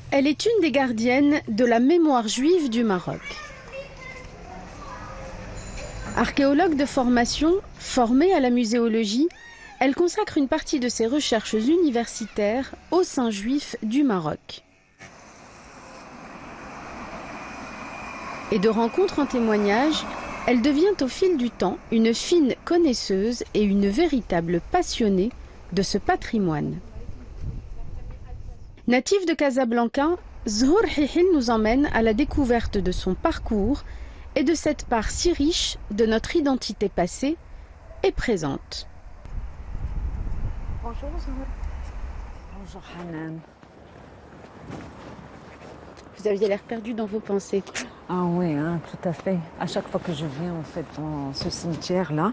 Elle est une des gardiennes de la mémoire juive du Maroc. Archéologue de formation, formée à la muséologie, elle consacre une partie de ses recherches universitaires aux saints juifs du Maroc. Et de rencontre en témoignage, elle devient au fil du temps une fine connaisseuse et une véritable passionnée de ce patrimoine. Native de Casablanca, Zhour Hihil nous emmène à la découverte de son parcours et de cette part si riche de notre identité passée et présente. Bonjour Zhour. Bonjour Hanan. Vous aviez l'air perdu dans vos pensées. Ah oui, hein, tout à fait. À chaque fois que je viens en fait dans ce cimetière-là,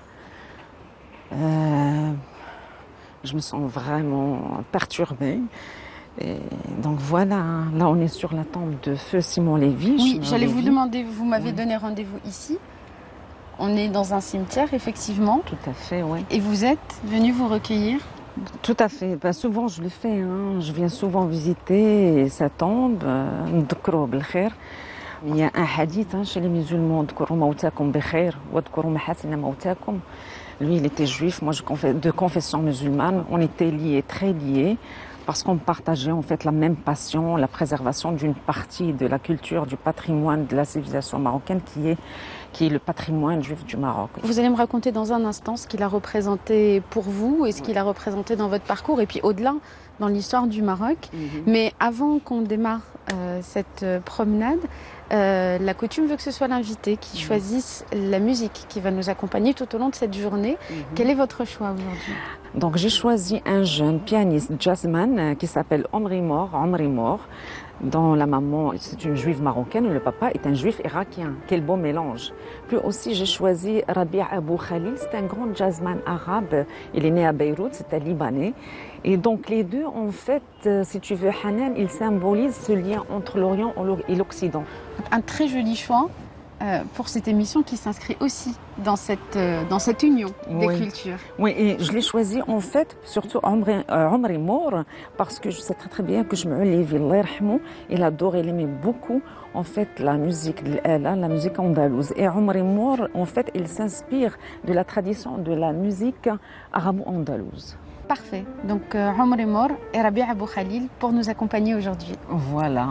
je me sens vraiment perturbée. Et donc voilà, là on est sur la tombe de feu Simon Lévy. Oui, j'allais vous demander, vous m'avez donné rendez-vous ici. On est dans un cimetière, effectivement. Tout à fait, oui. Et vous êtes venu vous recueillir? Tout à fait. Ben, souvent je le fais. Hein. Je viens souvent visiter sa tombe. Ndkro bil khair. Il y a un hadith hein, chez les musulmans. Ndkro maoutakoum bi khair wa ndkro mahasina maoutakoum. Lui, il était juif. Moi, de confession musulmane. On était liés, très liés. Parce qu'on partageait en fait la même passion, la préservation d'une partie de la culture, du patrimoine de la civilisation marocaine qui est le patrimoine juif du Maroc. Vous allez me raconter dans un instant ce qu'il a représenté pour vous et ce qu'il a représenté dans votre parcours et puis au-delà dans l'histoire du Maroc. Mais avant qu'on démarre cette promenade, la coutume veut que ce soit l'invité qui choisisse la musique qui va nous accompagner tout au long de cette journée. Quel est votre choix aujourd'hui? Donc j'ai choisi un jeune pianiste jazzman qui s'appelle Omri Mor, dont la maman c'est une juive marocaine et le papa est un juif irakien. Quel beau mélange. Puis aussi j'ai choisi Rabi' Abou Khalil, c'est un grand jazzman arabe. Il est né à Beyrouth, c'est un Libanais. Et donc les deux en fait, si tu veux Hanan, ils symbolisent ce lien entre l'Orient et l'Occident. Un très joli choix pour cette émission qui s'inscrit aussi dans cette union des cultures. Oui, et je l'ai choisi en fait, surtout Omri Mor, parce que je sais très bien que je me Lévy, il adorait, il aimait beaucoup en fait la musique andalouse. Et Omri Mor, en fait, il s'inspire de la tradition de la musique arabo-andalouse. Parfait. Donc Omri Mor et Rabi' Abou Khalil pour nous accompagner aujourd'hui. Voilà.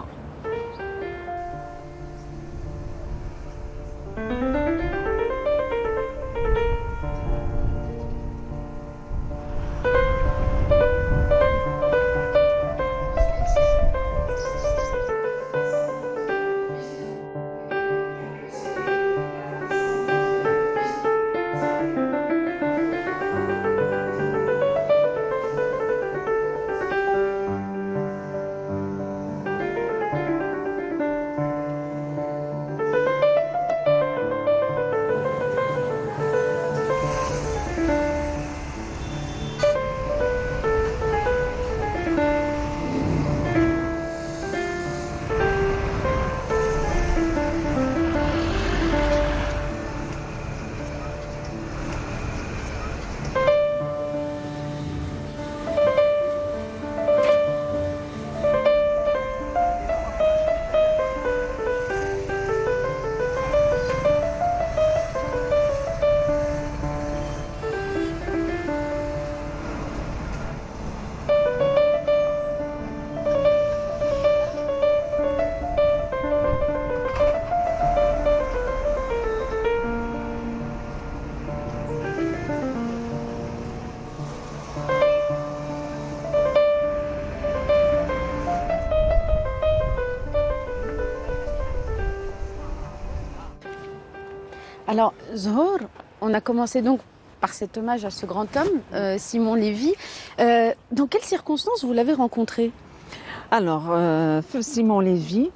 Alors, Zhour, on a commencé donc par cet hommage à ce grand homme, Simon Lévy. Dans quelles circonstances vous l'avez rencontré? Alors, feu Simon Lévy,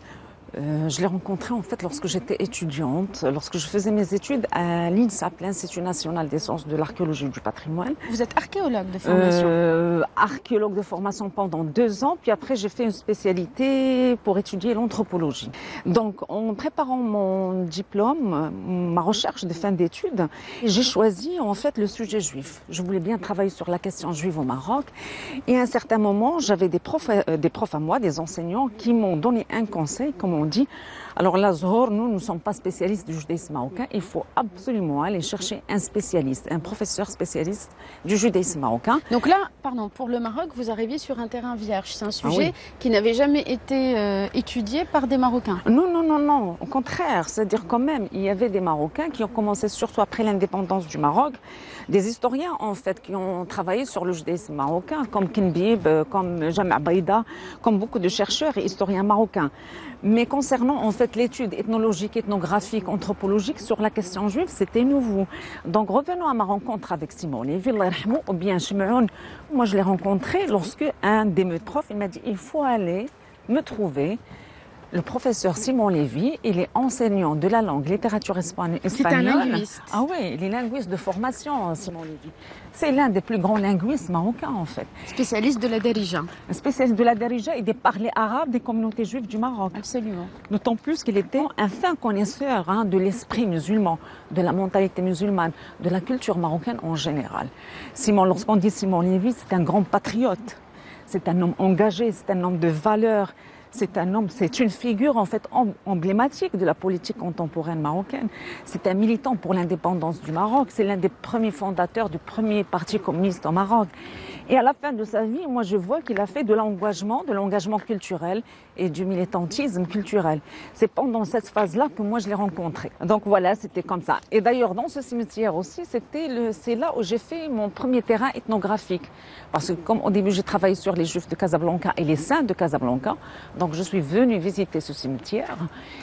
Je l'ai rencontré en fait lorsque j'étais étudiante, lorsque je faisais mes études à l'INSAP, l'Institut national des sciences de l'archéologie et du patrimoine. Vous êtes archéologue de formation. Archéologue de formation pendant 2 ans, puis après j'ai fait une spécialité pour étudier l'anthropologie. Donc en préparant mon diplôme, ma recherche de fin d'études, j'ai choisi en fait le sujet juif. Je voulais bien travailler sur la question juive au Maroc et à un certain moment j'avais des profs à moi, des enseignants qui m'ont donné un conseil, comme on dit. Alors là, Zohor, nous ne sommes pas spécialistes du judaïsme marocain. Il faut absolument aller chercher un spécialiste, un professeur spécialiste du judaïsme marocain. Donc là, pardon, pour le Maroc, vous arriviez sur un terrain vierge. C'est un sujet qui n'avait jamais été étudié par des Marocains. Non, non, non, non. Au contraire, c'est-à-dire quand même, il y avait des Marocains qui ont commencé surtout après l'indépendance du Maroc, des historiens en fait qui ont travaillé sur le judaïsme marocain, comme Kinbib, comme Jama' Baïda, comme beaucoup de chercheurs et historiens marocains. Mais concernant en fait l'étude ethnologique, ethnographique, anthropologique sur la question juive, c'était nouveau. Donc revenons à ma rencontre avec Simon Lévy, ou bien Shimon. Moi je l'ai rencontré lorsque un de mes profs il m'a dit il faut aller me trouver le professeur Simon Lévy. Il est enseignant de la langue, littérature espagnole. C'est un linguiste. Ah oui, il est linguiste de formation, Simon Lévy. C'est l'un des plus grands linguistes marocains, en fait. Spécialiste de la Darija. Un spécialiste de la Darija et des parlers arabes des communautés juives du Maroc. Absolument. D'autant plus qu'il était un fin connaisseur de l'esprit musulman, de la mentalité musulmane, de la culture marocaine en général. Simon, lorsqu'on dit Simon Lévy, c'est un grand patriote. C'est un homme engagé, c'est un homme de valeur. C'est une figure en fait emblématique de la politique contemporaine marocaine. C'est un militant pour l'indépendance du Maroc. C'est l'un des premiers fondateurs du premier parti communiste au Maroc. Et à la fin de sa vie, moi je vois qu'il a fait de l'engagement culturel et du militantisme culturel. C'est pendant cette phase-là que moi je l'ai rencontré. Donc voilà, c'était comme ça. Et d'ailleurs dans ce cimetière aussi, c'est là où j'ai fait mon premier terrain ethnographique. Parce que comme au début j'ai travaillé sur les Juifs de Casablanca et les Saints de Casablanca, donc je suis venue visiter ce cimetière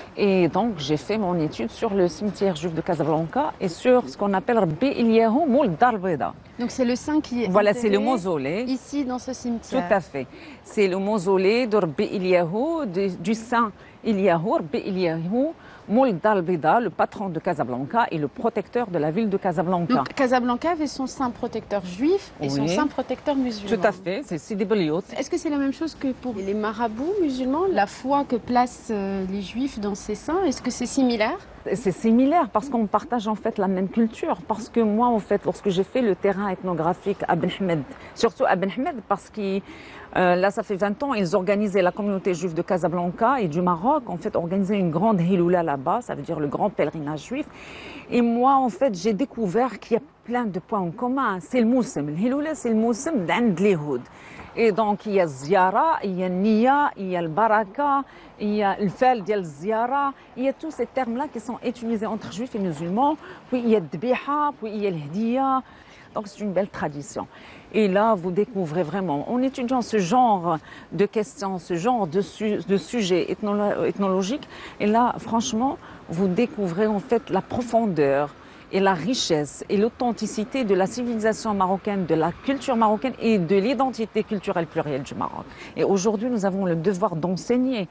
et donc j'ai fait mon étude sur le cimetière juif de Casablanca et sur ce qu'on appelle Rabbi Eliyahu Moul Dar Bida. Donc c'est le saint qui est voilà, c'est le mausolée. Ici dans ce cimetière. Tout à fait. C'est le mausolée de Rabbi Eliyahu, du saint Eliyahu, Rabbi Eliyahu Moul Dar Bida, le patron de Casablanca et le protecteur de la ville de Casablanca. Donc Casablanca avait son saint protecteur juif et son saint protecteur musulman. Tout à fait, c'est Sidi Beliout. Est-ce que c'est la même chose que pour les marabouts musulmans, la foi que placent les juifs dans ces saints? Est-ce que c'est similaire? C'est similaire parce qu'on partage en fait la même culture. Parce que moi, en fait, lorsque j'ai fait le terrain ethnographique à Ben Hamed, surtout à Ben Hamed, parce que là, ça fait 20 ans, ils organisaient la communauté juive de Casablanca et du Maroc, en fait, organisaient une grande hiloula là-bas, ça veut dire le grand pèlerinage juif. Et moi, en fait, j'ai découvert qu'il y a plein de points en commun. C'est le moussim. Le hiloula, c'est le moussim d'And Lihoud. Et donc, il y a Ziyara, il y a Nia, il y a le Baraka, il y a le Fel de Ziyara. Il y a tous ces termes-là qui sont utilisés entre juifs et musulmans. Puis il y a Dbiha, puis il y a l'Hdiya. Donc, c'est une belle tradition. Et là, vous découvrez vraiment, en étudiant ce genre de questions, ce genre de sujets ethnologiques, et là, franchement, vous découvrez en fait la profondeur et la richesse et l'authenticité de la civilisation marocaine, de la culture marocaine et de l'identité culturelle plurielle du Maroc. Et aujourd'hui, nous avons le devoir d'enseigner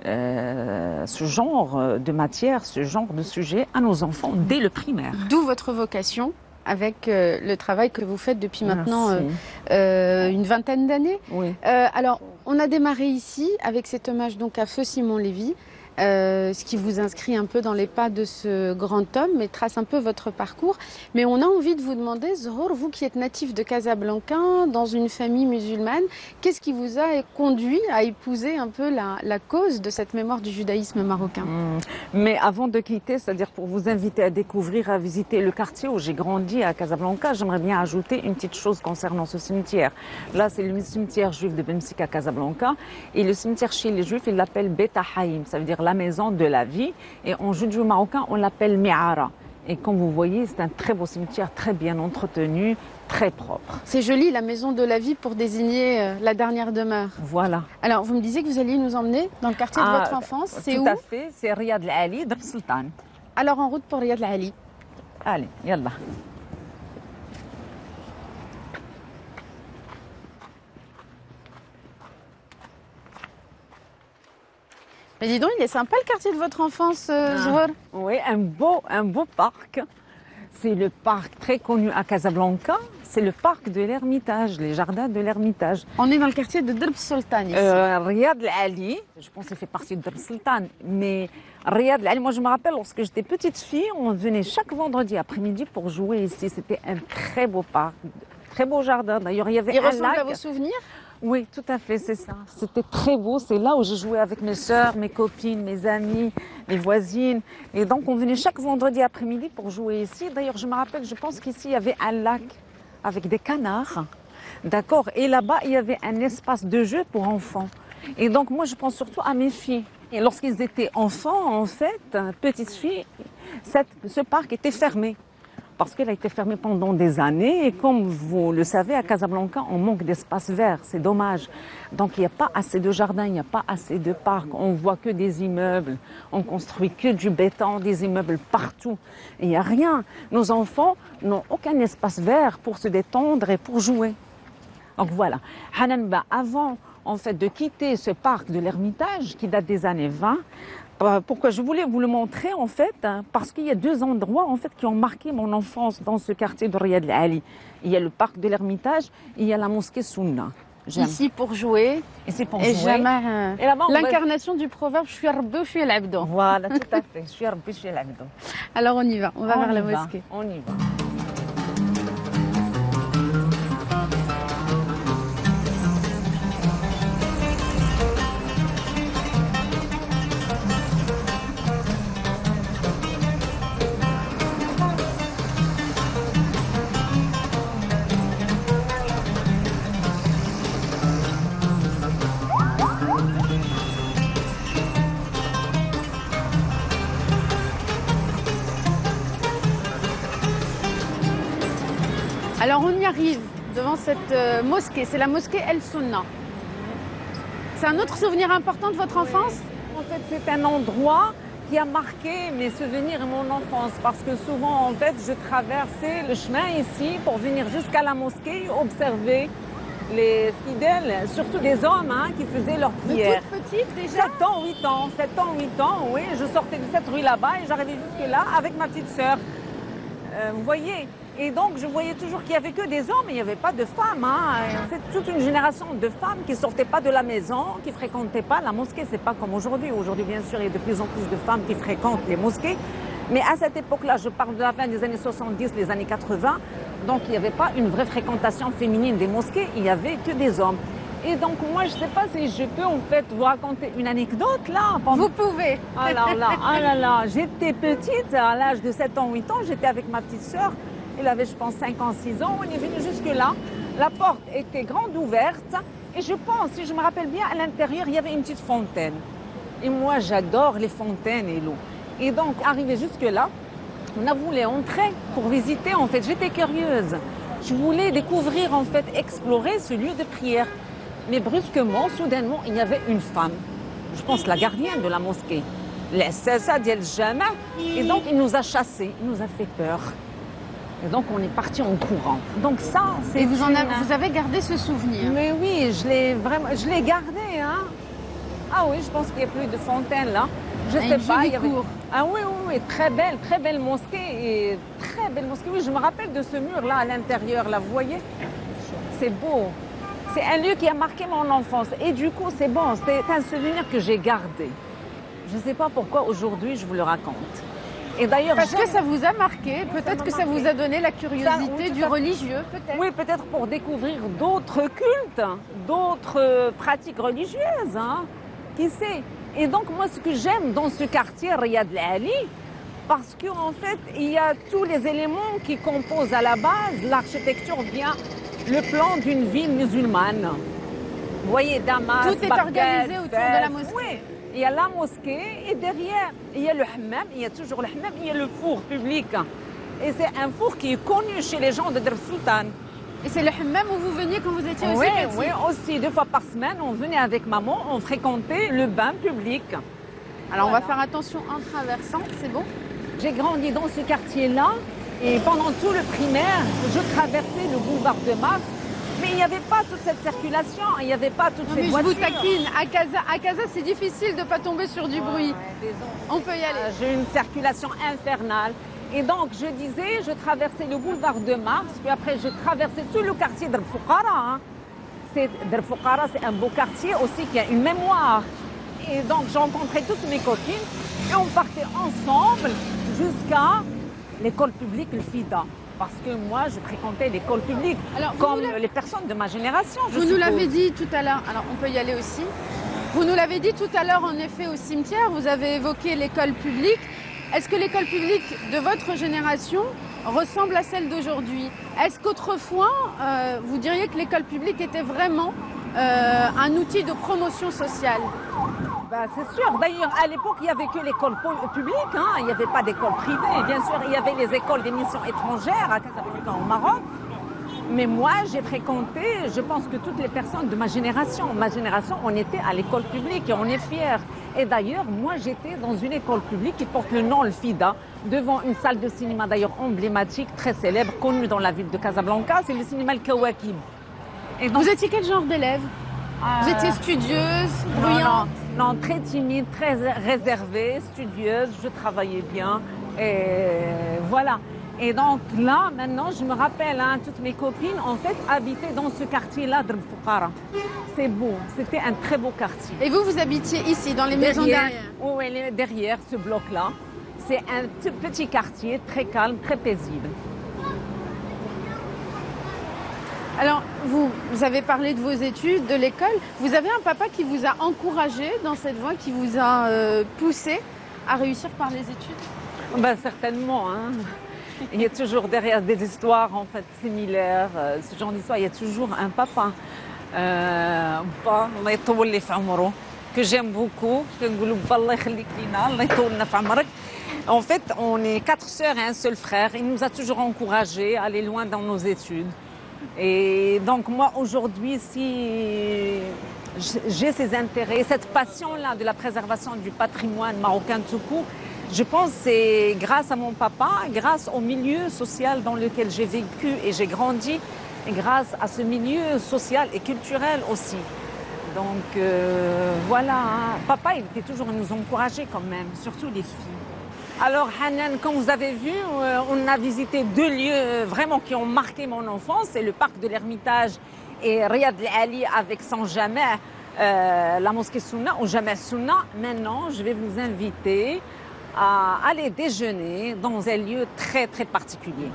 ce genre de matière, ce genre de sujet à nos enfants dès le primaire. D'où votre vocation avec le travail que vous faites depuis maintenant une vingtaine d'années. Oui. Alors, on a démarré ici avec cet hommage donc à Feu Simon Lévy. Ce qui vous inscrit un peu dans les pas de ce grand homme, mais trace un peu votre parcours. Mais on a envie de vous demander, Zohor, vous qui êtes natif de Casablanca, dans une famille musulmane, qu'est-ce qui vous a conduit à épouser un peu la cause de cette mémoire du judaïsme marocain? Mais avant de quitter, c'est-à-dire pour vous inviter à découvrir, à visiter le quartier où j'ai grandi à Casablanca, j'aimerais bien ajouter une petite chose concernant ce cimetière. Là, c'est le cimetière juif de Bemsik à Casablanca. Et le cimetière chez les juifs, ils l'appellent Beta Haïm, ça veut dire la maison de la vie. Et en judo marocain, on l'appelle Mi'ara. Et comme vous voyez, c'est un très beau cimetière, très bien entretenu, très propre. C'est joli, la maison de la vie pour désigner la dernière demeure. Voilà. Alors, vous me disiez que vous alliez nous emmener dans le quartier de votre enfance. C'est où? Tout à fait, c'est Riyad Al-Ali, Dar Sultan. Alors, en route pour Riyad Al-Ali. Allez, yallah. Mais dis donc, il est sympa le quartier de votre enfance, Zouar. Oui, un beau parc. C'est le parc très connu à Casablanca. C'est le parc de l'Ermitage, les jardins de l'Ermitage. On est dans le quartier de Derb Sultan ici. Riyad El Ali, je pense qu'il fait partie de Derb Sultan. Mais Riyad El Ali, moi je me rappelle, lorsque j'étais petite fille, on venait chaque vendredi après-midi pour jouer ici. C'était un très beau parc, très beau jardin. D'ailleurs, il y avait Il un ressemble lac. à vos souvenirs? Oui, tout à fait, c'est ça. C'était très beau. C'est là où j'ai joué avec mes sœurs, mes copines, mes amis, mes voisines. Et donc, on venait chaque vendredi après-midi pour jouer ici. D'ailleurs, je me rappelle, je pense qu'ici, il y avait un lac avec des canards. D'accord. Et là-bas, il y avait un espace de jeu pour enfants. Et donc, moi, je pense surtout à mes filles. Et lorsqu'ils étaient enfants, en fait, petites filles, ce parc était fermé. Parce qu'elle a été fermée pendant des années et comme vous le savez, à Casablanca, on manque d'espace vert, c'est dommage. Donc il n'y a pas assez de jardins, il n'y a pas assez de parcs, on voit que des immeubles, on construit que du béton, des immeubles partout. Et il n'y a rien. Nos enfants n'ont aucun espace vert pour se détendre et pour jouer. Donc voilà. Hanan, avant en fait de quitter ce parc de l'Ermitage qui date des années 20, pourquoi je voulais vous le montrer en fait, parce qu'il y a deux endroits en fait qui ont marqué mon enfance dans ce quartier de Riyad El Ali. Il y a le parc de l'Ermitage et il y a la mosquée Sunna. Ici pour jouer. Ici pour et jouer. Et là-bas, l'incarnation du proverbe, je suis Rabbi, je suis l'abdo. Voilà, tout à fait. Je suis Rabbi, je suis l'abdo. Alors on y va, on va vers la mosquée. On y va. Alors on y arrive devant cette mosquée, c'est la mosquée El Sunna. C'est un autre souvenir important de votre enfance? En fait, c'est un endroit qui a marqué mes souvenirs et mon enfance parce que souvent, en fait, je traversais le chemin ici pour venir jusqu'à la mosquée, observer les fidèles, surtout des hommes qui faisaient leurs prières. Toute petite déjà? 7 ans, 8 ans, oui. Je sortais de cette rue là-bas et j'arrivais jusque là avec ma petite sœur. Vous voyez? Et donc, je voyais toujours qu'il n'y avait que des hommes, il n'y avait pas de femmes. C'est toute une génération de femmes qui ne sortaient pas de la maison, qui ne fréquentaient pas la mosquée. Ce n'est pas comme aujourd'hui. Aujourd'hui, bien sûr, il y a de plus en plus de femmes qui fréquentent les mosquées. Mais à cette époque-là, je parle de la fin des années 70, les années 80, donc il n'y avait pas une vraie fréquentation féminine des mosquées, il n'y avait que des hommes. Et donc, moi, je ne sais pas si je peux en fait vous raconter une anecdote là. Vous pouvez. Alors là, j'étais petite, à l'âge de 7 ans, 8 ans, j'étais avec ma petite sœur. Elle avait, je pense, 5 ans, 6 ans. On est venu jusque-là. La porte était grande ouverte. Et je pense, si je me rappelle bien, à l'intérieur, il y avait une petite fontaine. Et moi, j'adore les fontaines et l'eau. Et donc, arrivé jusque-là, on a voulu entrer pour visiter. En fait, j'étais curieuse. Je voulais découvrir, en fait, explorer ce lieu de prière. Mais brusquement, soudainement, il y avait une femme. Je pense la gardienne de la mosquée. Ça dit jamais. Et donc, il nous a chassés. Il nous a fait peur. Et donc, on est parti en courant. Donc ça, c'est... Et vous avez gardé ce souvenir? Mais oui, je l'ai gardé. Ah oui, je pense qu'il n'y a plus de fontaine là. Je sais pas. Il y avait... Ah oui, très belle mosquée. Et très belle mosquée. Oui, je me rappelle de ce mur là à l'intérieur, là, vous voyez? C'est beau. C'est un lieu qui a marqué mon enfance. Et du coup, c'est bon, c'est un souvenir que j'ai gardé. Je ne sais pas pourquoi aujourd'hui je vous le raconte. Et d'ailleurs, parce que ça vous a marqué, peut-être que ça vous a donné la curiosité du religieux, peut-être. Oui, peut-être pour découvrir d'autres cultes, d'autres pratiques religieuses, qui sait. Et donc moi, ce que j'aime dans ce quartier Riyad El Ali, parce qu'en fait, il y a tous les éléments qui composent à la base l'architecture, bien le plan d'une ville musulmane. Vous voyez, Damas, tout est organisé autour de la mosquée. Oui. Il y a la mosquée et derrière, il y a le hammam, il y a toujours le hammam, il y a le four public. Et c'est un four qui est connu chez les gens de Derb Sultan. Et c'est le hammam où vous veniez quand vous étiez aussi petit? Oui, aussi 2 fois par semaine, on venait avec maman, on fréquentait le bain public. Alors on va faire attention en traversant, c'est bon? J'ai grandi dans ce quartier-là et pendant tout le primaire, je traversais le boulevard de Mars. mais il n'y avait pas toute cette circulation, il n'y avait pas toutes ces mais voitures. Je vous taquine, à Casa c'est difficile de ne pas tomber sur du bruit. On peut y aller. J'ai une circulation infernale. Et donc, je disais, je traversais le boulevard de Mars, puis après, je traversais tout le quartier de Foukara. Dar Foukara, c'est un beau quartier aussi qui a une mémoire. Et donc, j'ai rencontré toutes mes copines et on partait ensemble jusqu'à l'école publique, le FIDA. Parce que moi, je fréquentais l'école publique, comme les personnes de ma génération. Vous nous l'avez dit tout à l'heure, alors on peut y aller aussi. Vous nous l'avez dit tout à l'heure, en effet, au cimetière, vous avez évoqué l'école publique. Est-ce que l'école publique de votre génération ressemble à celle d'aujourd'hui? Est-ce qu'autrefois, vous diriez que l'école publique était vraiment un outil de promotion sociale? C'est sûr. D'ailleurs, à l'époque, il n'y avait que l'école publique. Il n'y avait pas d'école privée. Bien sûr, il y avait les écoles des missions étrangères à Casablanca, au Maroc. Mais moi, j'ai fréquenté, je pense que toutes les personnes de ma génération, on était à l'école publique et on est fiers. Et d'ailleurs, moi, j'étais dans une école publique qui porte le nom, le FIDA, devant une salle de cinéma d'ailleurs emblématique, très célèbre, connue dans la ville de Casablanca. C'est le cinéma El Kawakib. Et donc, vous étiez quel genre d'élève? Vous étiez studieuse, bruyante? Non, très timide, très réservée, studieuse, je travaillais bien. Et voilà. Et donc là, maintenant, je me rappelle, toutes mes copines, en fait, habitaient dans ce quartier-là, de Foukara. C'est beau, c'était un très beau quartier. Et vous, vous habitiez ici, dans les maisons derrière? Oui, derrière ce bloc-là. C'est un petit quartier, très calme, très paisible. Alors, vous avez parlé de vos études, de l'école. Vous avez un papa qui vous a encouragé dans cette voie, qui vous a poussé à réussir par les études? Certainement. Il y a toujours derrière des histoires en fait similaires, ce genre d'histoire, il y a toujours un papa. Que j'aime beaucoup. En fait, on est 4 sœurs et un seul frère. Il nous a toujours encouragés à aller loin dans nos études. Et donc moi aujourd'hui, si j'ai ces intérêts, cette passion-là de la préservation du patrimoine marocain tout court, je pense que c'est grâce à mon papa, grâce au milieu social dans lequel j'ai vécu et j'ai grandi, et grâce à ce milieu social et culturel aussi. Donc voilà, papa il était toujours à nous encourager quand même, surtout les filles. Alors Hanan, comme vous avez vu, on a visité 2 lieux vraiment qui ont marqué mon enfance, c'est le parc de l'Ermitage et Riyad Al-Ali avec son Jama', la mosquée Sunna ou Jama' Sunna. Maintenant, je vais vous inviter à aller déjeuner dans un lieu très très particulier.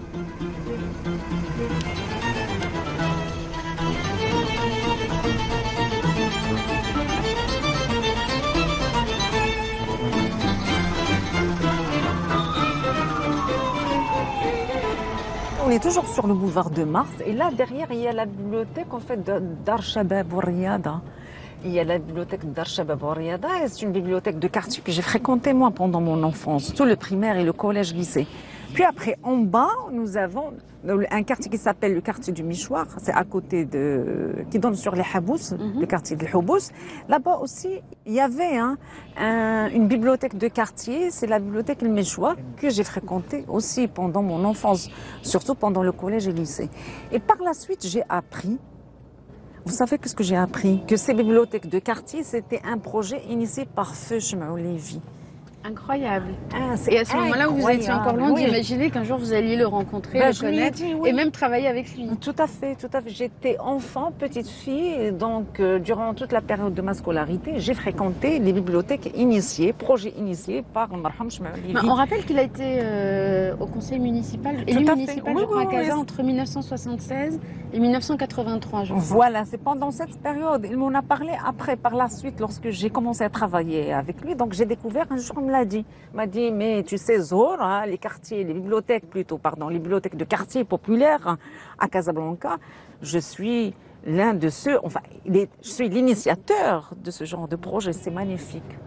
On est toujours sur le boulevard de Mars et là derrière il y a la bibliothèque en fait de Dar Shabab Ou Riyada. Il y a la bibliothèque de Dar Shabab Ou Riyada et c'est une bibliothèque de quartier que j'ai fréquentée moi pendant mon enfance, tout le primaire et le collège-lycée. Puis après en bas nous avons un quartier qui s'appelle le quartier du Michoir, c'est à côté qui donne sur les Habous, le quartier de Habous. Là-bas aussi, il y avait une bibliothèque de quartier, c'est la bibliothèque Le Michoir que j'ai fréquentée aussi pendant mon enfance, surtout pendant le collège et le lycée. Et par la suite, j'ai appris, vous savez qu'est-ce que j'ai appris? Que ces bibliothèques de quartier, c'était un projet initié par Feu Chemaou Lévi. Incroyable. Et à ce moment-là, vous étiez encore loin d'imaginer qu'un jour vous alliez le rencontrer, le connaître et même travailler avec lui. Tout à fait, tout à fait. J'étais enfant, petite fille, et donc durant toute la période de ma scolarité, j'ai fréquenté les bibliothèques initiées, projets initiés par Marham Chemaou Lévi. On rappelle qu'il a été au conseil municipal, élu municipal, je crois, à Casa entre 1976 et 1983, je crois. Voilà, c'est pendant cette période. Il m'en a parlé après, par la suite, lorsque j'ai commencé à travailler avec lui. Donc j'ai découvert un jour, il m'a dit, mais tu sais, Zohr, les bibliothèques de quartier populaires à Casablanca, je suis l'un de ceux, je suis l'initiateur de ce genre de projet, c'est magnifique.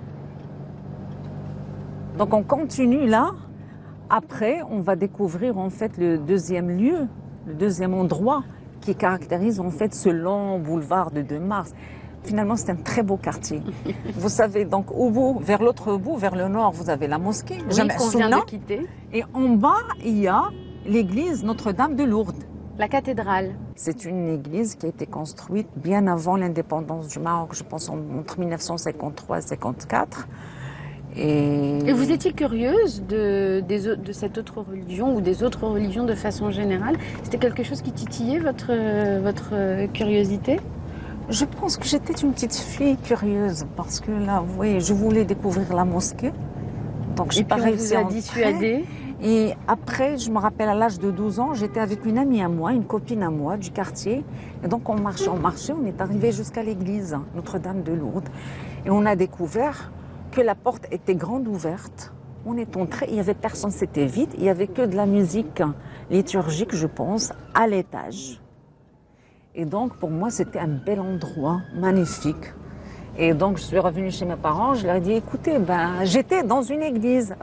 Donc on continue là, après on va découvrir en fait le deuxième lieu, le deuxième endroit qui caractérise en fait ce long boulevard de 2 Mars. Finalement, c'est un très beau quartier. Vous savez, donc au bout, vers l'autre bout, vers le nord, vous avez la mosquée, qu'on vient de quitter. Et en bas, il y a l'église Notre-Dame de Lourdes. La cathédrale. C'est une église qui a été construite bien avant l'indépendance du Maroc, je pense entre 1953 et 1954. Et vous étiez curieuse de cette autre religion ou des autres religions de façon générale? C'était quelque chose qui titillait votre curiosité? Je pense que j'étais une petite fille curieuse parce que là, vous voyez, je voulais découvrir la mosquée. Donc, je n'ai pas réussi à dissuader. Et après, je me rappelle à l'âge de 12 ans, j'étais avec une amie à moi, une copine à moi du quartier. Et donc, on marchait, on est arrivé jusqu'à l'église Notre-Dame de Lourdes. Et on a découvert que la porte était grande ouverte. On est entré, il n'y avait personne, c'était vide. Il n'y avait que de la musique liturgique, je pense, à l'étage. Et donc, pour moi, c'était un bel endroit, magnifique. Et donc, je suis revenue chez mes parents, je leur ai dit, écoutez, j'étais dans une église.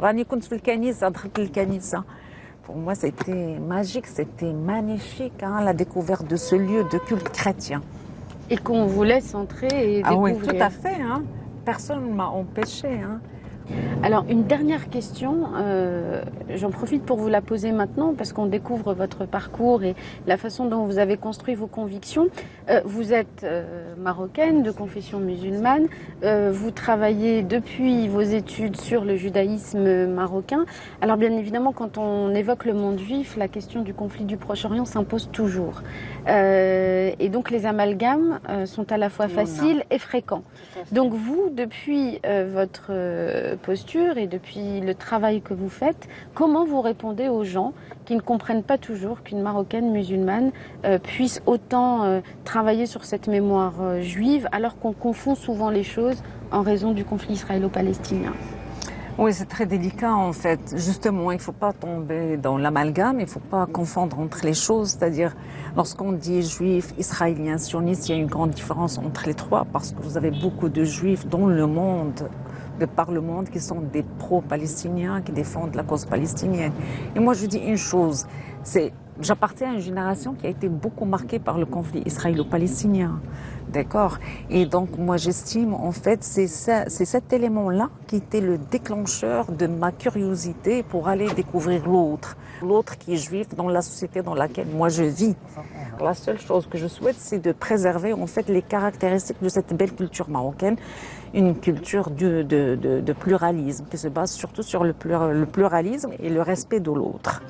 Pour moi, c'était magique, c'était magnifique, la découverte de ce lieu de culte chrétien. Et qu'on vous laisse entrer et découvrir. Oui, tout à fait. Personne ne m'a empêché. Alors, une dernière question, j'en profite pour vous la poser maintenant parce qu'on découvre votre parcours et la façon dont vous avez construit vos convictions. Vous êtes marocaine de confession musulmane, vous travaillez depuis vos études sur le judaïsme marocain. Alors bien évidemment, quand on évoque le monde juif, la question du conflit du Proche-Orient s'impose toujours. Et donc les amalgames sont à la fois faciles et fréquents. Donc vous, depuis votre posture et depuis le travail que vous faites, comment vous répondez aux gens qui ne comprennent pas toujours qu'une Marocaine musulmane puisse autant travailler sur cette mémoire juive alors qu'on confond souvent les choses en raison du conflit israélo-palestinien? Oui, c'est très délicat en fait. Justement, il ne faut pas tomber dans l'amalgame, il ne faut pas confondre entre les choses. C'est-à-dire, lorsqu'on dit juif, israélien, sioniste, il y a une grande différence entre les trois parce que vous avez beaucoup de juifs dans le monde, de par le monde, qui sont des pro-palestiniens, qui défendent la cause palestinienne. Et moi, je dis une chose, j'appartiens à une génération qui a été beaucoup marquée par le conflit israélo-palestinien. D'accord? Et donc, moi, j'estime, en fait, c'est cet élément-là qui était le déclencheur de ma curiosité pour aller découvrir l'autre. L'autre qui est juif dans la société dans laquelle moi je vis. La seule chose que je souhaite, c'est de préserver, en fait, les caractéristiques de cette belle culture marocaine. Une culture de pluralisme qui se base surtout sur le pluralisme et le respect de l'autre.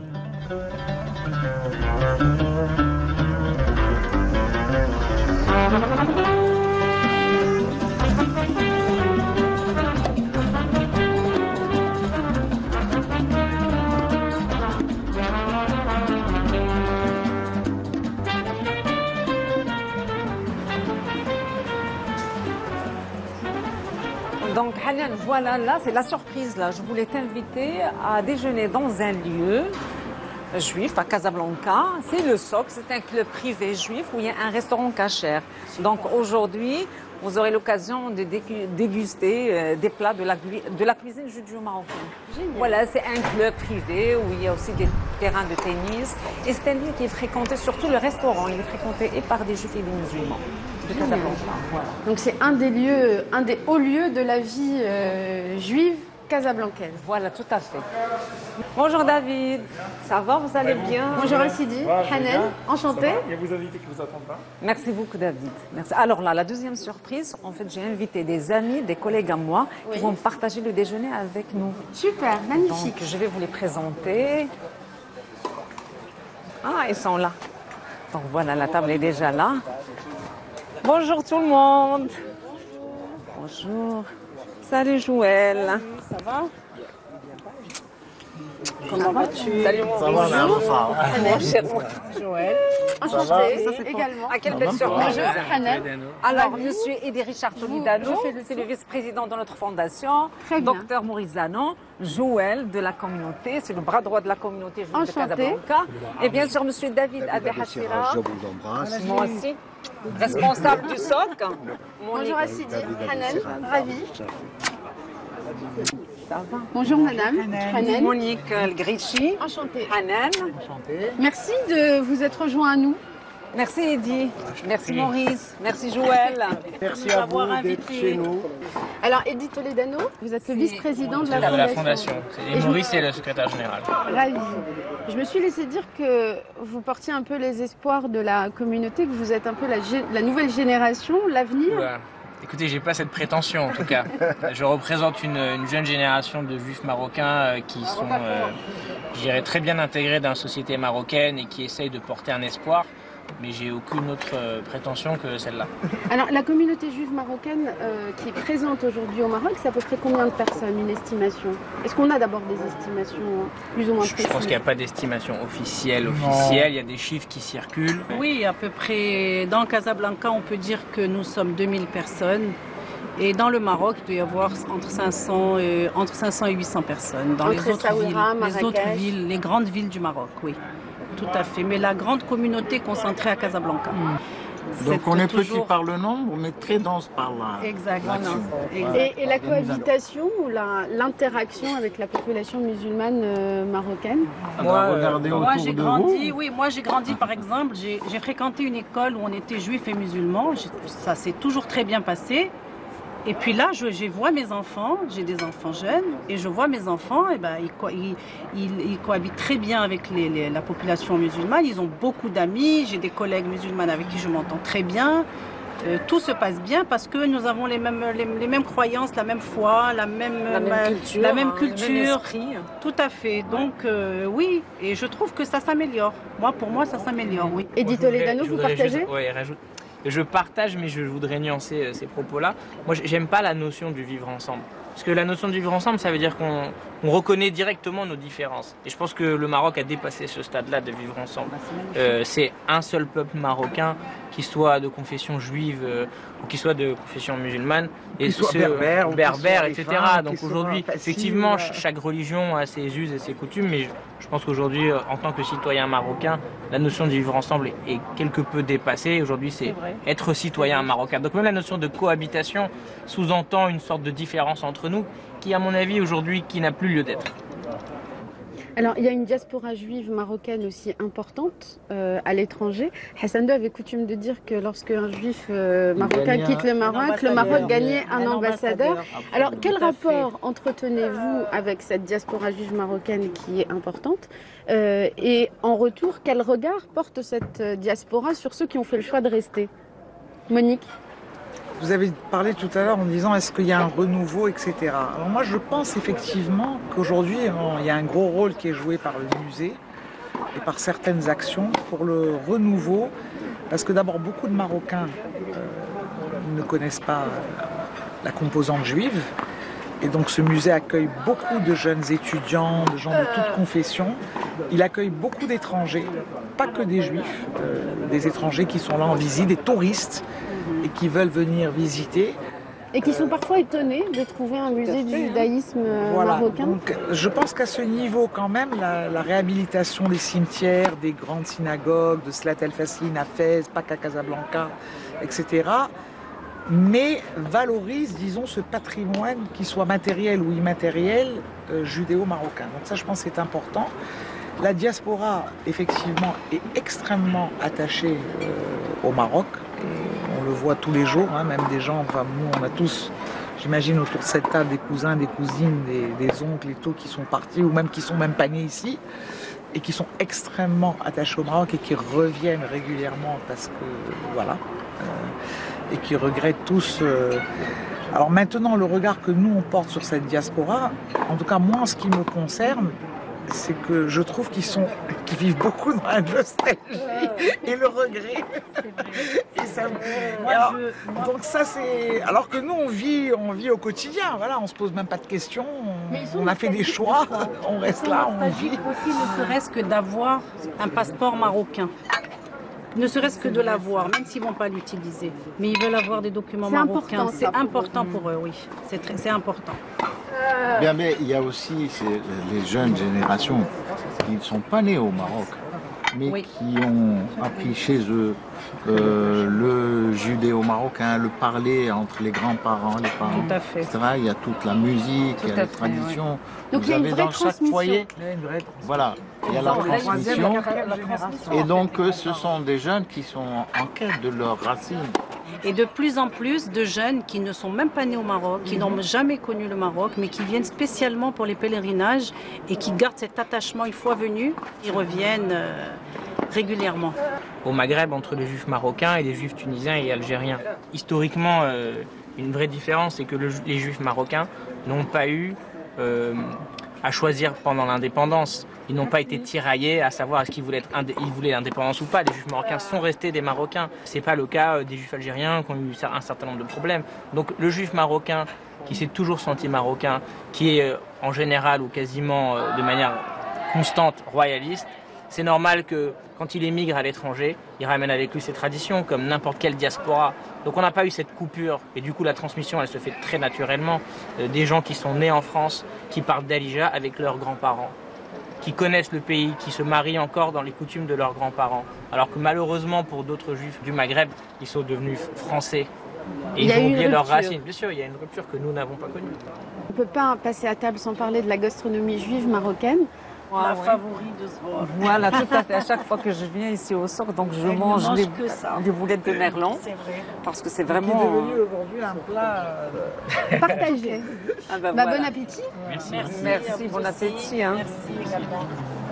Donc, Hanan, voilà, là, c'est la surprise. Là. Je voulais t'inviter à déjeuner dans un lieu juif à Casablanca. C'est le SOC, c'est un club privé juif où il y a un restaurant cachère. Donc, aujourd'hui, vous aurez l'occasion de déguster des plats de la cuisine judéo-marocaine. Voilà, c'est un club privé où il y a aussi des terrains de tennis. Et c'est un lieu qui est fréquenté, surtout le restaurant, il est fréquenté et par des juifs et des musulmans de Casablanca. Voilà. Donc c'est un des hauts lieux de la vie juive casablancaise. Voilà, tout à fait. Bonjour David, ça va, vous allez bien? Bonjour Sidi, Hanan, enchantée. Il y a vos invités qui vous attendent là. Merci beaucoup David. Merci. Alors là, la deuxième surprise, en fait, j'ai invité des amis, des collègues à moi qui vont partager le déjeuner avec nous. Super, magnifique. Donc je vais vous les présenter. Ah, ils sont là. Donc voilà, la table est déjà là. Bonjour tout le monde. Bonjour. Salut Joël. Ça va? Comment vas-tu? Salut mon Ça va, mon cher Joël. Enchantée également. Ah, quelle belle surprise. Bonjour Hanan. Alors, monsieur Edi Richard Toledano, c'est le vice-président de notre fondation. Docteur Maurice Zanon, Joël de la communauté, c'est le bras droit de la communauté juive de Casablanca. Et bien sûr, monsieur David Adehachira. Je vous embrasse. Moi aussi, responsable du SOC. Bonjour Sidi, Hanan, ravie. Ça va. Bonjour madame. Hanan. Monique Grichi. Enchantée. Hanan. Merci de vous être rejoint à nous. Merci Eddy, merci Maurice, merci Joël. Merci à vous d'être chez nous. Alors, Eddy Toledano, vous êtes le vice-président de la Fondation. Et Maurice est le secrétaire général. Ravi. Je me suis laissé dire que vous portiez un peu les espoirs de la communauté, que vous êtes un peu la nouvelle génération, l'avenir. Voilà. Écoutez, j'ai pas cette prétention en tout cas. Je représente une jeune génération de juifs marocains qui sont, je dirais, très bien intégrés dans la société marocaine et qui essayent de porter un espoir. Mais j'ai aucune autre prétention que celle-là. Alors, la communauté juive marocaine qui est présente aujourd'hui au Maroc, c'est à peu près combien de personnes, une estimation? Est-ce qu'on a d'abord des estimations plus ou moins précises? Je pense qu'il n'y a pas d'estimation officielle. Il y a des chiffres qui circulent. Oui, à peu près. Dans Casablanca, on peut dire que nous sommes 2000 personnes. Et dans le Maroc, il doit y avoir entre 500 et 800 personnes. Dans les autres villes, les grandes villes du Maroc, oui. Tout à fait, mais la grande communauté concentrée à Casablanca. Donc on est petit par le nombre, mais très dense par la... Exactement. Et la cohabitation ou l'interaction avec la population musulmane marocaine? Moi j'ai grandi par exemple, j'ai fréquenté une école où on était juifs et musulmans, ça s'est toujours très bien passé. Et puis là, je vois mes enfants, j'ai des enfants jeunes, et je vois mes enfants, et ben, ils cohabitent très bien avec la population musulmane. Ils ont beaucoup d'amis, j'ai des collègues musulmanes avec qui je m'entends très bien. Tout se passe bien parce que nous avons les mêmes croyances, la même foi, la même culture, le même esprit. Tout à fait. Donc oui, et je trouve que ça s'améliore. Pour moi, ça s'améliore, oui. Eddy Toledano, vous partagez? Oui, rajoute. Je partage, mais je voudrais nuancer ces propos-là. Moi, j'aime pas la notion du vivre ensemble. Parce que la notion de vivre ensemble, ça veut dire qu'on reconnaît directement nos différences. Et je pense que le Maroc a dépassé ce stade-là de vivre ensemble. C'est un seul peuple marocain, qu'il soit de confession juive ou qu'il soit de confession musulmane. Et qu'il soit berbère, etc. Donc aujourd'hui, effectivement, chaque religion a ses us et ses coutumes, mais je pense qu'aujourd'hui, en tant que citoyen marocain, la notion de vivre ensemble est quelque peu dépassée. Aujourd'hui, c'est être citoyen marocain. Donc même la notion de cohabitation sous-entend une sorte de différence entre nous, qui à mon avis aujourd'hui, qui n'a plus lieu d'être. Alors, il y a une diaspora juive marocaine aussi importante à l'étranger. Hassan II avait coutume de dire que lorsqu'un juif marocain quitte le Maroc gagnait un ambassadeur. Alors, quel rapport entretenez-vous avec cette diaspora juive marocaine qui est importante et en retour, quel regard porte cette diaspora sur ceux qui ont fait le choix de rester? Monique? Vous avez parlé tout à l'heure en disant est-ce qu'il y a un renouveau, etc. Alors moi je pense effectivement qu'aujourd'hui il y a un gros rôle qui est joué par le musée et par certaines actions pour le renouveau, parce que d'abord beaucoup de Marocains ne connaissent pas la composante juive, et donc ce musée accueille beaucoup de jeunes étudiants, de gens de toutes confessions. Il accueille beaucoup d'étrangers, pas que des juifs, des étrangers qui sont là en visite, des touristes, et qui veulent venir visiter. Et qui sont parfois étonnés de trouver un musée du judaïsme marocain. Donc, je pense qu'à ce niveau, quand même, la réhabilitation des cimetières, des grandes synagogues, de Slat el-Fasline à Fès, pas qu'à Casablanca, etc., mais valorise, disons, ce patrimoine, qu'il soit matériel ou immatériel, judéo-marocain. Donc ça, je pense que c'est important. La diaspora, effectivement, est extrêmement attachée au Maroc. On le voit tous les jours, même des gens, nous on a tous, j'imagine autour de cette table, des cousins, des cousines, des oncles et tout qui sont partis ou même qui sont même pas nés ici et qui sont extrêmement attachés au Maroc et qui reviennent régulièrement parce que et qui regrettent tous. Alors maintenant, le regard que nous on porte sur cette diaspora, en tout cas moi en ce qui me concerne, c'est que je trouve qu'ils vivent beaucoup dans la nostalgie et le regret. Et ça, donc ça c'est. Alors que nous on vit au quotidien. Voilà, on se pose même pas de questions. On a fait des choix. On reste là, on vit. Aussi, ne serait-ce que d'avoir un passeport marocain. Ne serait-ce que de l'avoir, même s'ils ne vont pas l'utiliser. Mais ils veulent avoir des documents marocains. C'est important pour eux, oui. C'est important. Bien, mais il y a aussi les jeunes générations qui ne sont pas nées au Maroc, mais qui ont appris chez eux le judéo-marocain, le parler entre les grands-parents, les parents, Tout à fait. etc. Il y a toute la musique, il y a les traditions. Ouais. Donc Vous il y a une avez vraie dans chaque transmission. foyer, Il y a une vraie voilà, il y a la transmission. La génération. Et donc, ce sont des jeunes qui sont en quête de leurs racines. Et de plus en plus de jeunes qui ne sont même pas nés au Maroc, qui n'ont jamais connu le Maroc, mais qui viennent spécialement pour les pèlerinages et qui gardent cet attachement une fois venus, ils reviennent régulièrement. Au Maghreb, entre les juifs marocains et les juifs tunisiens et algériens. Historiquement, une vraie différence, c'est que les juifs marocains n'ont pas eu à choisir pendant l'indépendance. Ils n'ont pas été tiraillés à savoir est-ce qu'ils voulaient l'indépendance ou pas. Les juifs marocains sont restés des Marocains. C'est pas le cas des juifs algériens qui ont eu un certain nombre de problèmes. Donc le juif marocain qui s'est toujours senti marocain, qui est en général ou quasiment de manière constante royaliste, c'est normal que quand il émigre à l'étranger, il ramène avec lui ses traditions comme n'importe quelle diaspora. Donc on n'a pas eu cette coupure et du coup la transmission elle se fait très naturellement. Des gens qui sont nés en France, qui partent d'Alija avec leurs grands-parents, qui connaissent le pays, qui se marient encore dans les coutumes de leurs grands-parents. Alors que malheureusement pour d'autres juifs du Maghreb, ils sont devenus français et ils ont oublié leurs racines. Bien sûr, il y a une rupture que nous n'avons pas connue. On ne peut pas passer à table sans parler de la gastronomie juive marocaine. La favorite de ce bord. Voilà, tout à fait. À chaque fois que je viens ici au Souk, donc je mange les boulettes de merlan. C'est vrai. Parce que c'est Qui est vraiment... devenu aujourd'hui un plat. Partagé. Ah ben Bah, voilà. bon appétit. Merci. Merci, bon appétit. Hein. Merci également.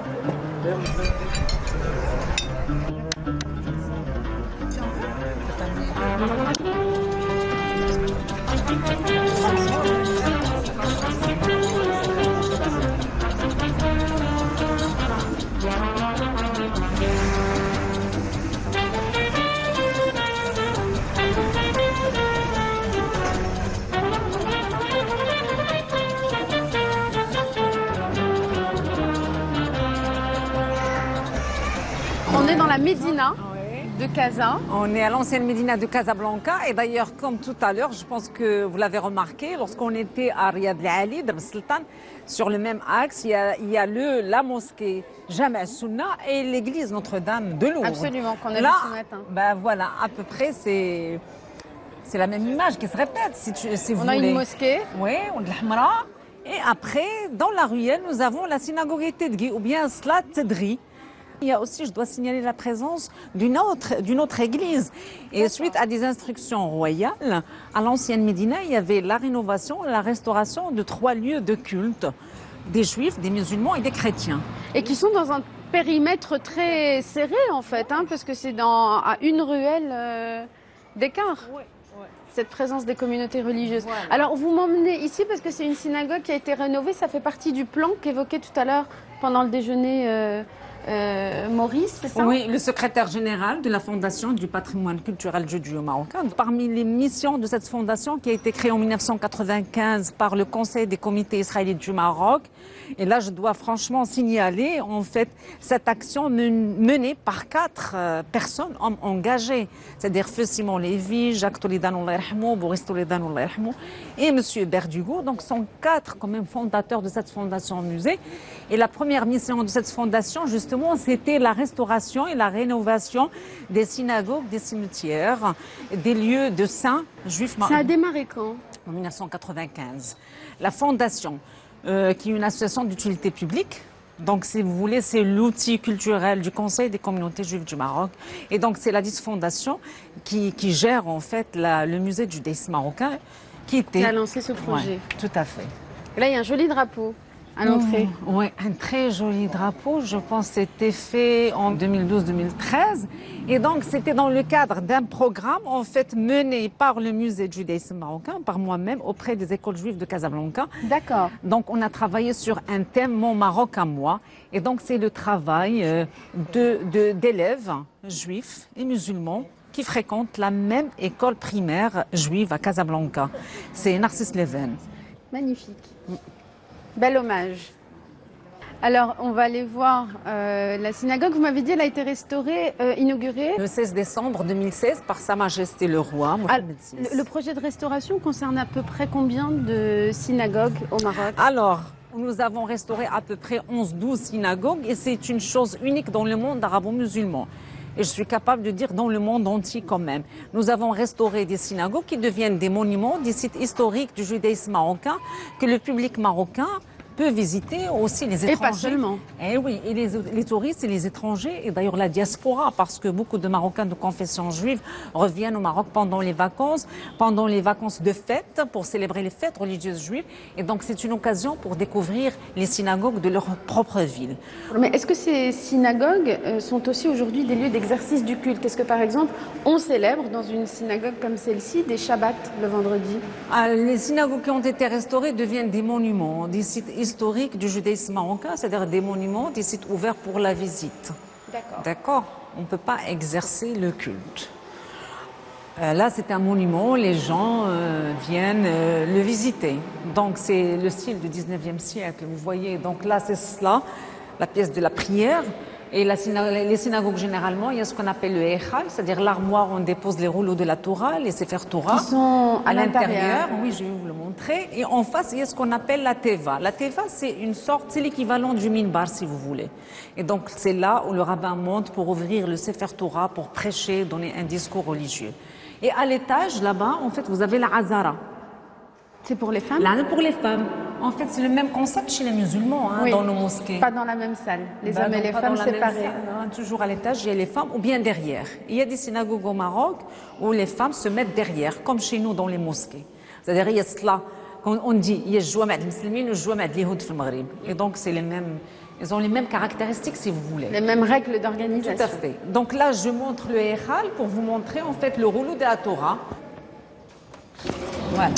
On est dans la Médina de Casa. On est à l'ancienne Médina de Casablanca et d'ailleurs, comme tout à l'heure, je pense que vous l'avez remarqué, lorsqu'on était à Riyad al-Ali, Dar Sultan, sur le même axe, il y a la mosquée Jama' Sunna et l'église Notre-Dame de Lourdes. Absolument, qu'on a vu Là, ce matin. ben voilà, à peu près, c'est la même image qui se répète, si vous On a voulez. une mosquée. Oui, on a l'Hamra. Et après, dans la ruelle, nous avons la synagogue Tedgui, ou bien Slat Tedri. Il y a aussi, je dois signaler la présence d'une autre église. Et suite à des instructions royales, à l'ancienne Médina, il y avait la rénovation et la restauration de 3 lieux de culte, des juifs, des musulmans et des chrétiens. Et qui sont dans un périmètre très serré en fait, hein, parce que c'est à une ruelle d'écart. Cette présence des communautés religieuses. Voilà. Alors vous m'emmenez ici parce que c'est une synagogue qui a été rénovée, ça fait partie du plan qu'évoquait tout à l'heure pendant le déjeuner Maurice, c'est ça? Oui, le secrétaire général de la Fondation du patrimoine culturel judéo-marocain. Parmi les missions de cette fondation qui a été créée en 1995 par le Conseil des comités israéliens du Maroc, et là je dois franchement signaler en fait cette action menée par 4 personnes, hommes engagés, c'est-à-dire Feu Simon Lévy, Jacques Toledano Allah yarhamou, Boris Toledano Allah yarhamou et Monsieur Berdugo. Donc sont 4 quand même fondateurs de cette fondation musée. Et la première mission de cette fondation, justement, c'était la restauration et la rénovation des synagogues, des cimetières, des lieux de saints juifs Ça a démarré quand? en 1995. La fondation, qui est une association d'utilité publique, donc si vous voulez, c'est l'outil culturel du Conseil des communautés juives du Maroc. Et donc c'est la fondation qui gère en fait le musée du judaïsme marocain qui a lancé ce projet. Ouais, tout à fait. Et là, il y a un joli drapeau à l'entrée. Oui, un très joli drapeau. Je pense que c'était fait en 2012-2013. Et donc, c'était dans le cadre d'un programme, en fait, mené par le musée du judaïsme marocain, par moi-même, auprès des écoles juives de Casablanca. D'accord. Donc, on a travaillé sur un thème, Mon Maroc à moi. Et donc, c'est le travail d'élèves juifs et musulmans qui fréquentent la même école primaire juive à Casablanca. C'est Narcisse Leven. Magnifique. Bel hommage. Alors, on va aller voir la synagogue. Vous m'avez dit, elle a été restaurée, inaugurée. Le 16 décembre 2016 par Sa Majesté le Roi Mohamed VI. Le projet de restauration concerne à peu près combien de synagogues au Maroc? Alors, où nous avons restauré à peu près 11-12 synagogues et c'est une chose unique dans le monde arabo-musulman. Et je suis capable de dire dans le monde entier quand même. Nous avons restauré des synagogues qui deviennent des monuments, des sites historiques du judaïsme marocain que le public marocain peut visiter, aussi les étrangers. Et pas seulement. Eh oui, et les touristes et les étrangers, et d'ailleurs la diaspora, parce que beaucoup de Marocains de confession juive reviennent au Maroc pendant les vacances de fête, pour célébrer les fêtes religieuses juives. Et donc c'est une occasion pour découvrir les synagogues de leur propre ville. Mais est-ce que ces synagogues sont aussi aujourd'hui des lieux d'exercice du culte? Est-ce que par exemple, on célèbre dans une synagogue comme celle-ci des Shabbats le vendredi? Les synagogues qui ont été restaurées deviennent des monuments, des sites historiques du judaïsme marocain, c'est-à-dire des monuments, des sites ouverts pour la visite. D'accord. D'accord. On ne peut pas exercer le culte. Là, c'est un monument, les gens viennent le visiter. Donc, c'est le style du 19e siècle, vous voyez. Donc là, c'est cela, la pièce de la prière. Et les synagogues, généralement, il y a ce qu'on appelle le Eichal, c'est-à-dire l'armoire où on dépose les rouleaux de la Torah, les Sefer Torah. Qui sont à l'intérieur. Oui, je vais vous le montrer. Et en face, il y a ce qu'on appelle la Teva. La Teva, c'est une sorte, c'est l'équivalent du minbar, si vous voulez. Et donc, c'est là où le rabbin monte pour ouvrir le Sefer Torah, pour prêcher, donner un discours religieux. Et à l'étage, là-bas, en fait, vous avez la Hazara. C'est pour les femmes? Là, pour les femmes. En fait, c'est le même concept chez les musulmans, hein, oui, dans nos mosquées. Pas dans la même salle. Les hommes et les femmes séparés. Toujours à l'étage, il y a les femmes ou bien derrière. Il y a des synagogues au Maroc où les femmes se mettent derrière, comme chez nous dans les mosquées. C'est-à-dire, il y a cela, on dit, il y a Jouama de Muslimin ou Jouama de l'Ihoud au Maghreb. Et donc, c'est les mêmes. Ils ont les mêmes caractéristiques, si vous voulez. Les mêmes règles d'organisation. Tout à fait. Donc là, je montre le Eichal pour vous montrer, en fait, le rouleau de la Torah. Voilà.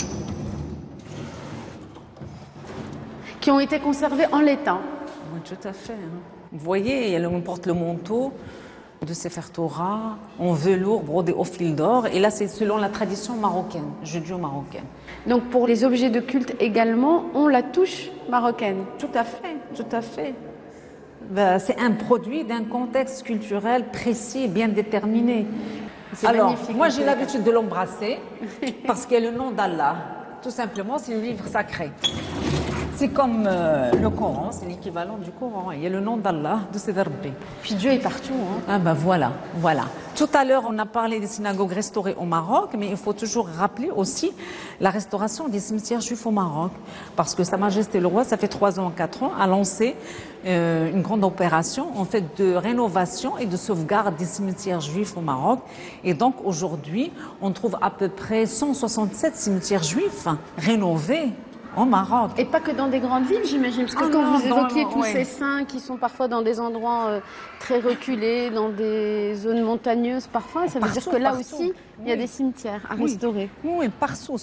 Qui ont été conservés en l'état. Oui, tout à fait. Vous voyez, on porte le manteau de Sefer Torah en velours brodé au fil d'or. Et là, c'est selon la tradition marocaine, judéo-marocaine. Donc pour les objets de culte également, on la touche marocaine. Tout à fait, tout à fait. C'est un produit d'un contexte culturel précis et bien déterminé. Alors, moi, j'ai l'habitude de l'embrasser parce qu'il y a le nom d'Allah. Tout simplement, c'est le livre sacré. C'est comme le Coran, c'est l'équivalent du Coran. Il y a le nom d'Allah, de ses Rabbi. Puis Dieu est partout. Hein. Ah ben voilà. Tout à l'heure, on a parlé des synagogues restaurées au Maroc, mais il faut toujours rappeler aussi la restauration des cimetières juifs au Maroc. Parce que Sa Majesté le Roi, ça fait 3 ans, 4 ans, a lancé une grande opération en fait de rénovation et de sauvegarde des cimetières juifs au Maroc. Et donc aujourd'hui, on trouve à peu près 167 cimetières juifs rénovés au Maroc. Et pas que dans des grandes villes, j'imagine, parce que quand vous évoquiez tous ces saints qui sont parfois dans des endroits très reculés, dans des zones montagneuses parfois, ça veut dire que là aussi, il y a des cimetières à restaurer. Oui, partout,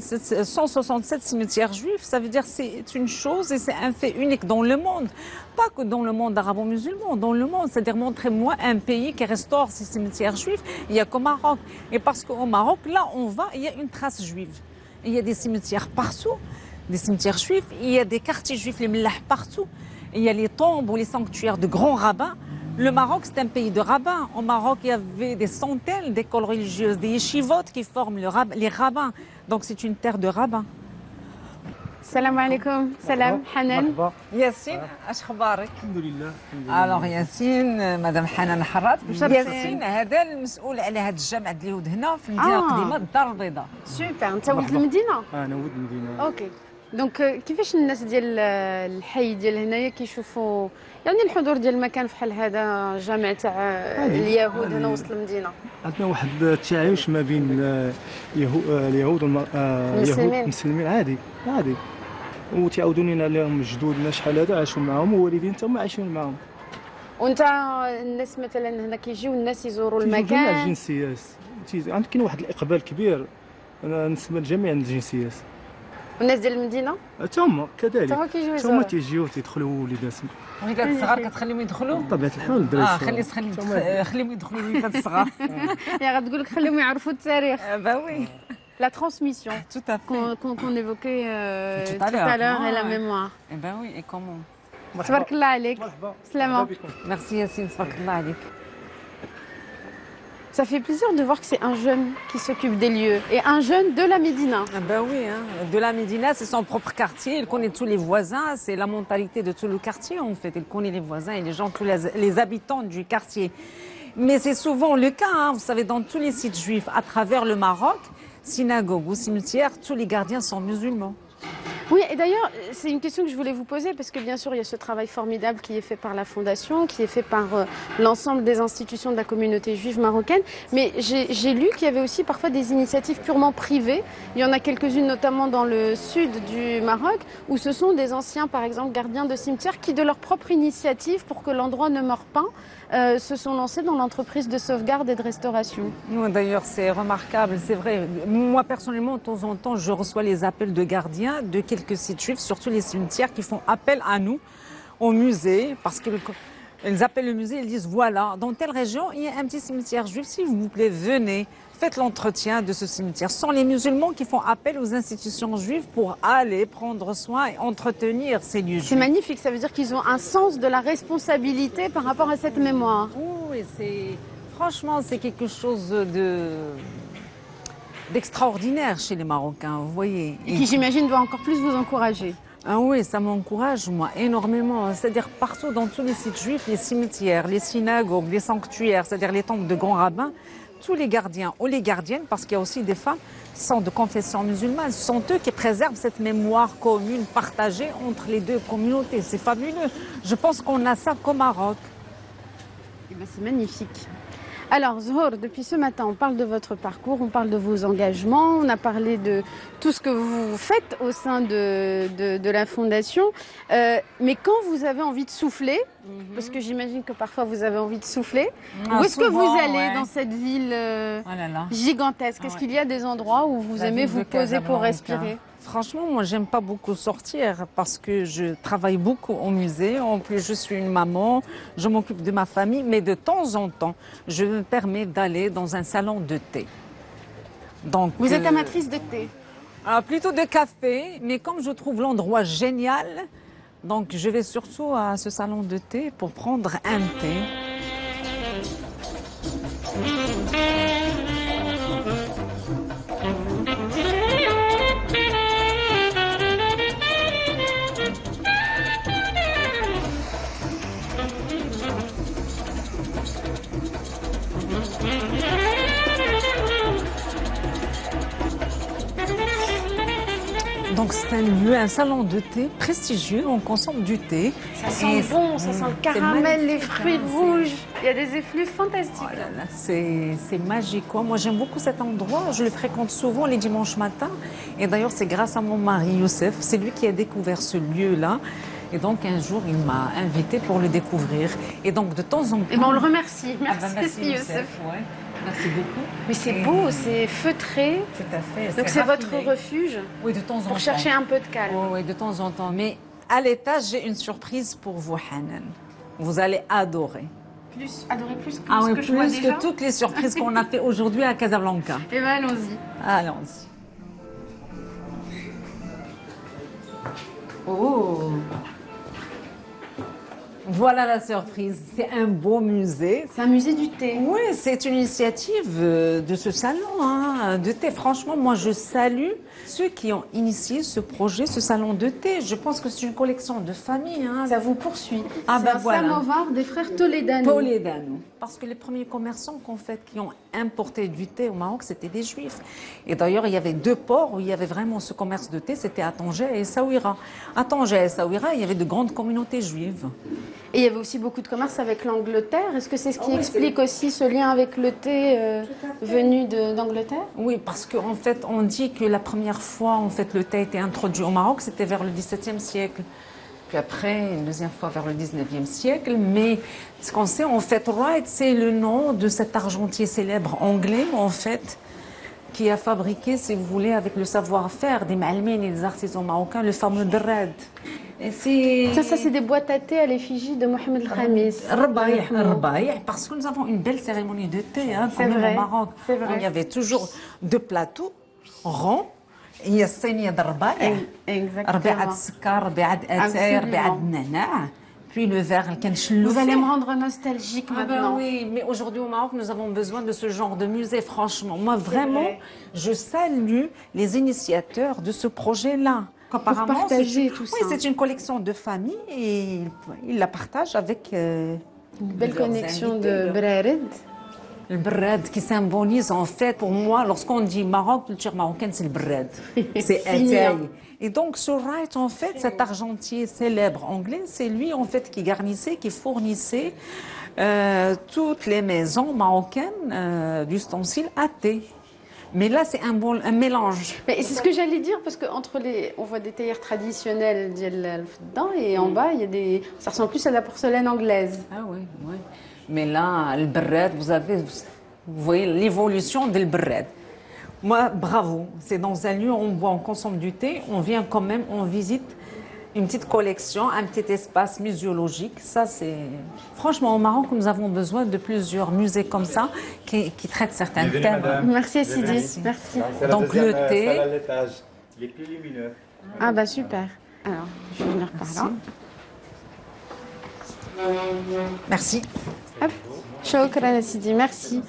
167 cimetières juifs, ça veut dire que c'est une chose et c'est un fait unique dans le monde. Pas que dans le monde arabo-musulman, dans le monde. C'est-à-dire, montrez-moi un pays qui restaure ses cimetières juifs, il n'y a qu'au Maroc. Et parce qu'au Maroc, là, on va, il y a une trace juive. Il y a des cimetières partout. Des cimetières juifs, il y a des quartiers juifs, les mlahs partout. Il y a les tombes ou les sanctuaires de grands rabbins. Le Maroc, c'est un pays de rabbins. Au Maroc, il y avait des centaines d'écoles religieuses, des yeshivot qui forment les rabbins. Donc c'est une terre de rabbins. Salam alaikum. Salam, Hanan. Yassine, اش اخبارك؟ الحمد لله. Alors Yassine, Madame Hanan Harrat. Yassine, هذا المسؤول على هذا الجامع ديال اليهود هنا في المدينة القديمة الدار البيضاء. سوبر، انت ولد المدينة؟ انا ولد المدينة. اوكي. دونك كيفاش الناس ديال الحي ديال هنايا كيشوفوا يعني الحضور ديال المكان بحال هذا جامع تاع اليهود هنا وسط المدينه؟ عندنا واحد التعايش ما بين اليهود والمسلمين عادي وتعاودوا لنا عليهم جدودنا شحال هذا عاشوا معاهم ووالدين حتى هما عايشين معاهم. وانت الناس مثلا هنا كيجيو الناس يزوروا المكان؟ جميع الجنسيات كاين واحد الاقبال كبير نسمى لجميع الجنسيات. والناس ديال المدينه؟ حتى هما كذلك. حتى هما تيجيو تيدخلوا وليدات. وليدات الصغار كتخليهم يدخلوا؟ بطبيعه الحال الدراري. خليهم يدخلوا الوليدات الصغار. يا غتقول لك خليهم يعرفوا التاريخ. oui. La transmission qu'on évoquait tout à l'heure et la mémoire. Eh ben oui, et comment? تبارك الله عليك. سلامة. Merci Yassine, تبارك الله عليك. Ça fait plaisir de voir que c'est un jeune qui s'occupe des lieux et un jeune de la Médina. Ah ben oui, hein. De la Médina, c'est son propre quartier. Il connaît tous les voisins. C'est la mentalité de tout le quartier, en fait. Il connaît les voisins et les gens, tous les habitants du quartier. Mais c'est souvent le cas, hein. Vous savez, dans tous les sites juifs à travers le Maroc, synagogue ou cimetière, tous les gardiens sont musulmans. Oui, et d'ailleurs, c'est une question que je voulais vous poser, parce que bien sûr, il y a ce travail formidable qui est fait par la Fondation, qui est fait par l'ensemble des institutions de la communauté juive marocaine, mais j'ai lu qu'il y avait aussi parfois des initiatives purement privées. Il y en a quelques-unes, notamment dans le sud du Maroc, où ce sont des anciens, par exemple, gardiens de cimetières, qui, de leur propre initiative, pour que l'endroit ne meure pas, se sont lancés dans l'entreprise de sauvegarde et de restauration. D'ailleurs, c'est remarquable, c'est vrai. Moi, personnellement, de temps en temps, je reçois les appels de gardiens de quelques sites juifs, surtout les cimetières, qui font appel à nous, au musée, parce qu'ils appellent le musée, ils disent, voilà, dans telle région, il y a un petit cimetière juif, s'il vous plaît, venez, faites l'entretien de ce cimetière. Ce sont les musulmans qui font appel aux institutions juives pour aller prendre soin et entretenir ces lieux juifs. C'est magnifique, ça veut dire qu'ils ont un sens de la responsabilité par rapport à cette mémoire. Oui, franchement, c'est quelque chose d'extraordinaire chez les Marocains, vous voyez. Et qui, j'imagine, doit encore plus vous encourager. Ah oui, ça m'encourage, moi, énormément. C'est-à-dire partout dans tous les sites juifs, les cimetières, les synagogues, les sanctuaires, c'est-à-dire les temples de grands rabbins, tous les gardiens ou les gardiennes, parce qu'il y a aussi des femmes sont de confession musulmane, ce sont eux qui préservent cette mémoire commune, partagée entre les deux communautés. C'est fabuleux. Je pense qu'on a ça qu'au Maroc. Eh ben, c'est magnifique. Alors, Zohor, depuis ce matin, on parle de votre parcours, on parle de vos engagements, on a parlé de tout ce que vous faites au sein de la Fondation. Mais quand vous avez envie de souffler, parce que j'imagine que parfois vous avez envie de souffler, où est-ce que vous allez dans cette ville gigantesque? Est-ce qu'il y a des endroits où vous aimez vous poser pour respirer? Franchement, moi, j'aime pas beaucoup sortir parce que je travaille beaucoup au musée. En plus, je suis une maman, je m'occupe de ma famille, mais de temps en temps, je me permets d'aller dans un salon de thé. Donc, vous êtes amatrice de thé? Plutôt de café, mais comme je trouve l'endroit génial, donc je vais surtout à ce salon de thé pour prendre un thé. Donc c'est un lieu, un salon de thé prestigieux, on consomme du thé. Ça sent bon, ça sent le caramel, les fruits rouges, il y a des effluves fantastiques. Oh là là, c'est magique, quoi. Moi j'aime beaucoup cet endroit, je le fréquente souvent les dimanches matins. Et d'ailleurs c'est grâce à mon mari Youssef, c'est lui qui a découvert ce lieu-là. Et donc un jour il m'a invité pour le découvrir. Et donc de temps en temps... Et ben on le remercie, merci Youssef. Ouais. Merci beaucoup. Mais c'est beau, c'est feutré. Tout à fait. Donc c'est votre refuge? Oui, de temps en temps. Pour chercher un peu de calme. Oh, oui, de temps en temps. Mais à l'étage, j'ai une surprise pour vous, Hanan. Vous allez adorer. Adorer plus que ce que je vois déjà? Plus que toutes les surprises qu'on a fait aujourd'hui à Casablanca. Eh bien, allons-y. Allons-y. Oh! Voilà la surprise. C'est un beau musée. C'est un musée du thé. Oui, c'est une initiative de ce salon de thé. Franchement, moi, je salue ceux qui ont initié ce projet, ce salon de thé. Je pense que c'est une collection de famille. Ça vous poursuit. Ah ben voilà. Samovar des frères Toledano. Toledano. Parce que les premiers commerçants qui ont importé du thé au Maroc, c'était des Juifs. Et d'ailleurs, il y avait deux ports où il y avait vraiment ce commerce de thé. C'était à Tanger et Essaouira. À Tanger et Essaouira, il y avait de grandes communautés juives. Et il y avait aussi beaucoup de commerce avec l'Angleterre. Est-ce que c'est ce qui explique aussi ce lien avec le thé venu d'Angleterre? Oui, parce qu'en fait, on dit que la première fois, en fait, le thé a été introduit au Maroc, c'était vers le XVIIe siècle. Puis après, une deuxième fois vers le XIXe siècle. Mais ce qu'on sait, en fait, Wright, c'est le nom de cet argentier célèbre anglais, en fait, qui a fabriqué, si vous voulez, avec le savoir-faire des malmines et des artisans marocains, le fameux drad. Ça c'est des boîtes à thé à l'effigie de Mohamed El-Khamis. Rabaï, parce que nous avons une belle cérémonie de thé quand même au Maroc. C'est vrai. Il y avait toujours deux plateaux ronds. Il y a الصينية de ربايع. Exactement. ربيعة السكر، ربيعة الأتاي، ربيعة النعناع. puis le verre. Vous allez me rendre nostalgique maintenant. Oui, mais aujourd'hui au Maroc, nous avons besoin de ce genre de musée, franchement. Moi, vraiment, je salue les initiateurs de ce projet-là. Pour partager tout ça. Oui, c'est une collection de famille et ils la partagent avec... une belle connexion de Brered. Le bread qui symbolise en fait, pour moi, lorsqu'on dit Maroc, culture marocaine, c'est le bread. C'est Atay. Et donc, ce Wright, en fait, cet argentier célèbre anglais, c'est lui, en fait, qui garnissait, qui fournissait toutes les maisons marocaines d'ustensiles à thé. Mais là, c'est un mélange. C'est ce que j'allais dire, parce qu'entre on voit des théières traditionnelles dedans, et en bas, il y a des... ça ressemble plus à la porcelaine anglaise. Ah oui, oui. Mais là, le bread, vous voyez l'évolution du bread. Moi, bravo. C'est dans un lieu où on boit, on consomme du thé, on vient quand même, on visite une petite collection, un petit espace muséologique. Ça, c'est... Franchement, au Maroc, nous avons besoin de plusieurs musées comme ça qui traitent certains thèmes. Merci, Sidi. Merci. Donc, le thé... Les plus lumineux. Ah bah super. Alors, je vais venir par là. Merci. Hop. Shukran, Sidi. Merci.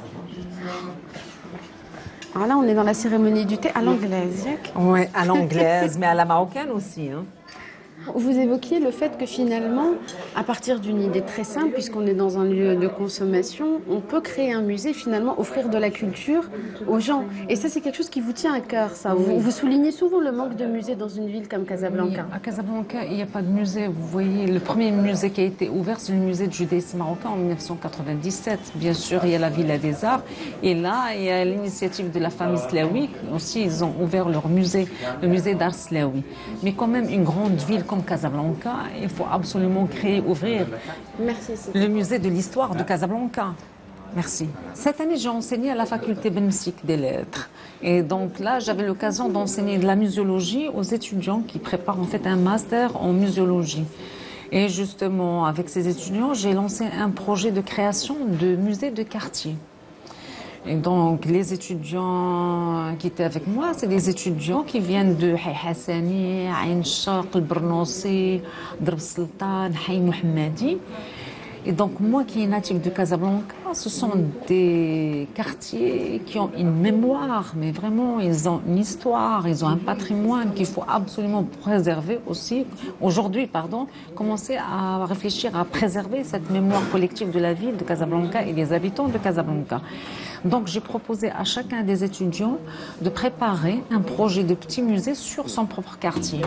Alors là, on est dans la cérémonie du thé à l'anglaise. Oui, à l'anglaise, mais à la marocaine aussi. Hein. Vous évoquiez le fait que finalement, à partir d'une idée très simple, puisqu'on est dans un lieu de consommation, on peut créer un musée, finalement, offrir de la culture aux gens. Et ça, c'est quelque chose qui vous tient à cœur, ça. Oui. Vous soulignez souvent le manque de musées dans une ville comme Casablanca. Oui, à Casablanca, il n'y a pas de musée. Vous voyez, le premier musée qui a été ouvert, c'est le musée de judaïsme marocain en 1997. Bien sûr, il y a la Villa des Arts. Et là, il y a l'initiative de la famille Slaoui. Aussi, ils ont ouvert leur musée, le musée d'art Slaoui. Mais quand même, une grande ville comme Casablanca, il faut absolument ouvrir le musée de l'histoire de Casablanca. Merci. Cette année, j'ai enseigné à la faculté Ben Msik des lettres. Et donc là, j'avais l'occasion d'enseigner de la muséologie aux étudiants qui préparent en fait un master en muséologie. Et justement, avec ces étudiants, j'ai lancé un projet de création de musée de quartier. Et donc, les étudiants qui étaient avec moi, c'est des étudiants qui viennent de Hay Hassani, Ain Sharq, El Bernossi, Drb Sultan, Hay Mohammadi. Et donc, moi qui est natif de Casablanca, ce sont des quartiers qui ont une mémoire, mais vraiment, ils ont une histoire, ils ont un patrimoine qu'il faut absolument préserver aussi. Aujourd'hui, commencer à réfléchir à préserver cette mémoire collective de la ville de Casablanca et des habitants de Casablanca. Donc, j'ai proposé à chacun des étudiants de préparer un projet de petit musée sur son propre quartier.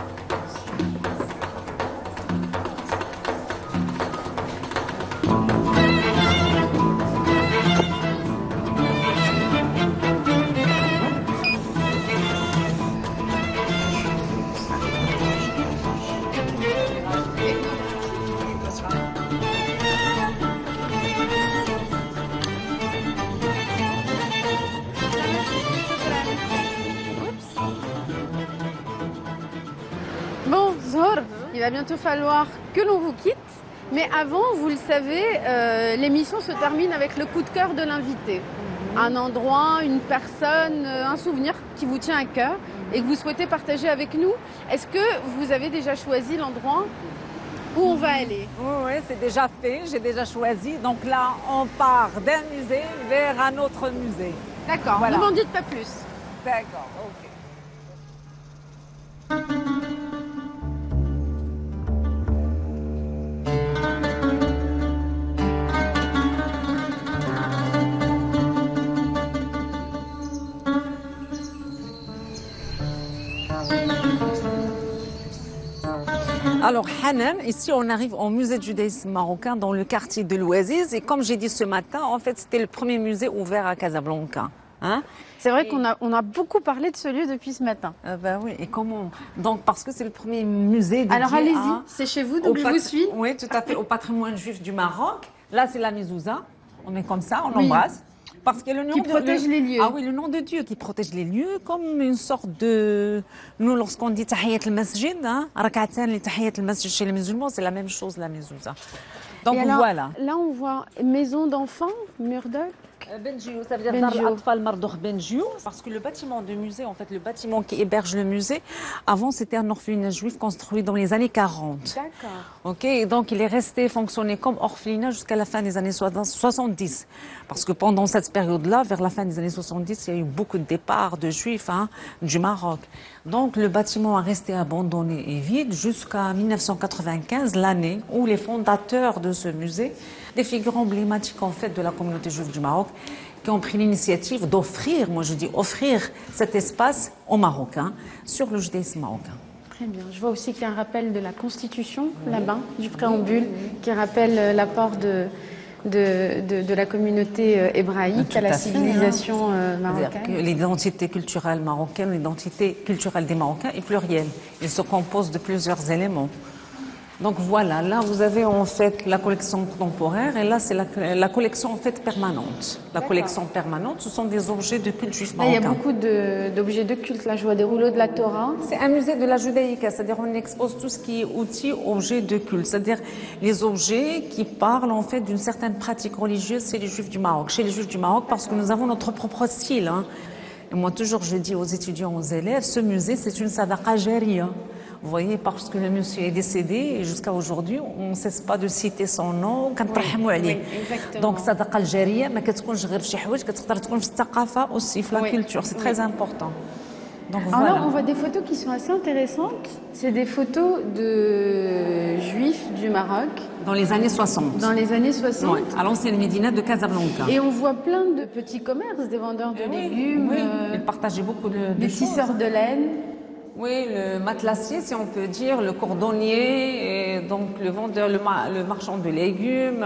Bon, Zohor, il va bientôt falloir que l'on vous quitte. Mais avant, vous le savez, l'émission se termine avec le coup de cœur de l'invité. Un endroit, une personne, un souvenir qui vous tient à cœur et que vous souhaitez partager avec nous. Est-ce que vous avez déjà choisi l'endroit où on va aller? Oui, c'est déjà fait, j'ai déjà choisi. Donc là, on part d'un musée vers un autre musée. D'accord, voilà. Ne m'en dites pas plus. D'accord, ok. Alors, Hanan, ici, on arrive au musée de judaïsme marocain dans le quartier de l'Ouaziz. Et comme j'ai dit ce matin, en fait, c'était le premier musée ouvert à Casablanca. Hein? C'est vrai qu'on a beaucoup parlé de ce lieu depuis ce matin. Ben oui, et comment? Donc, parce que c'est le premier musée dédié. Alors, allez-y, c'est chez vous, donc je vous suis. Oui, tout à fait, au patrimoine juif du Maroc. Là, c'est la mezouza. On est comme ça, on embrasse. Parce que le nom qui protège les lieux. Ah oui, le nom de Dieu qui protège les lieux comme une sorte de... Nous, lorsqu'on dit Tahiyat al-Masjid, Rak'atan li Tahiyat al-Masjid chez les musulmans, c'est la même chose, la mezouza. Donc alors, voilà. Là, on voit maison d'enfants, Murdoch. Benjou, ça veut dire Dar al-Atfal Mardoukh Benjou, parce que le bâtiment du musée, en fait, le bâtiment qui héberge le musée, avant c'était un orphelinat juif construit dans les années 40. D'accord. Ok, et donc il est resté fonctionner comme orphelinat jusqu'à la fin des années 70. Parce que pendant cette période-là, vers la fin des années 70, il y a eu beaucoup de départs de juifs du Maroc. Donc le bâtiment a resté abandonné et vide jusqu'à 1995, l'année où les fondateurs de ce musée, des figures emblématiques en fait de la communauté juive du Maroc, qui ont pris l'initiative d'offrir, moi je dis offrir cet espace aux Marocains sur le judaïsme marocain. Très bien. Je vois aussi qu'il y a un rappel de la Constitution là-bas, du préambule, qui rappelle l'apport de la communauté hébraïque à la civilisation marocaine. L'identité culturelle marocaine, l'identité culturelle des Marocains est plurielle. Il se compose de plusieurs éléments. Donc voilà, là vous avez en fait la collection temporaire et là c'est la collection en fait permanente. La collection permanente, ce sont des objets de culte juif marocain. Il y a beaucoup d'objets de culte, là je vois des rouleaux de la Torah. C'est un musée de la judaïka, c'est-à-dire on expose tout ce qui est outils, objets de culte, c'est-à-dire les objets qui parlent en fait d'une certaine pratique religieuse chez les juifs du Maroc. Chez les juifs du Maroc parce que nous avons notre propre style. Et moi toujours je dis aux étudiants, aux élèves, ce musée c'est une sadaqa jariya. Vous voyez, parce que le monsieur est décédé et jusqu'à aujourd'hui, on ne cesse pas de citer son nom. Oui, donc, sadaqa al-jariya, ما كتكونش غير في شي حوايج كتقدر تكون في الثقافة aussi, في la culture. C'est très important. Donc, alors voilà. là, on voit des photos qui sont assez intéressantes. C'est des photos de juifs du Maroc. Dans les années 60. Dans les années 60. Ouais, à l'ancienne Médina de Casablanca. Et on voit plein de petits commerces, des vendeurs de légumes. Oui, ils partageaient beaucoup de des tisseurs de laine. Oui, le matelassier, si on peut dire, le cordonnier, et donc le vendeur, le marchand de légumes.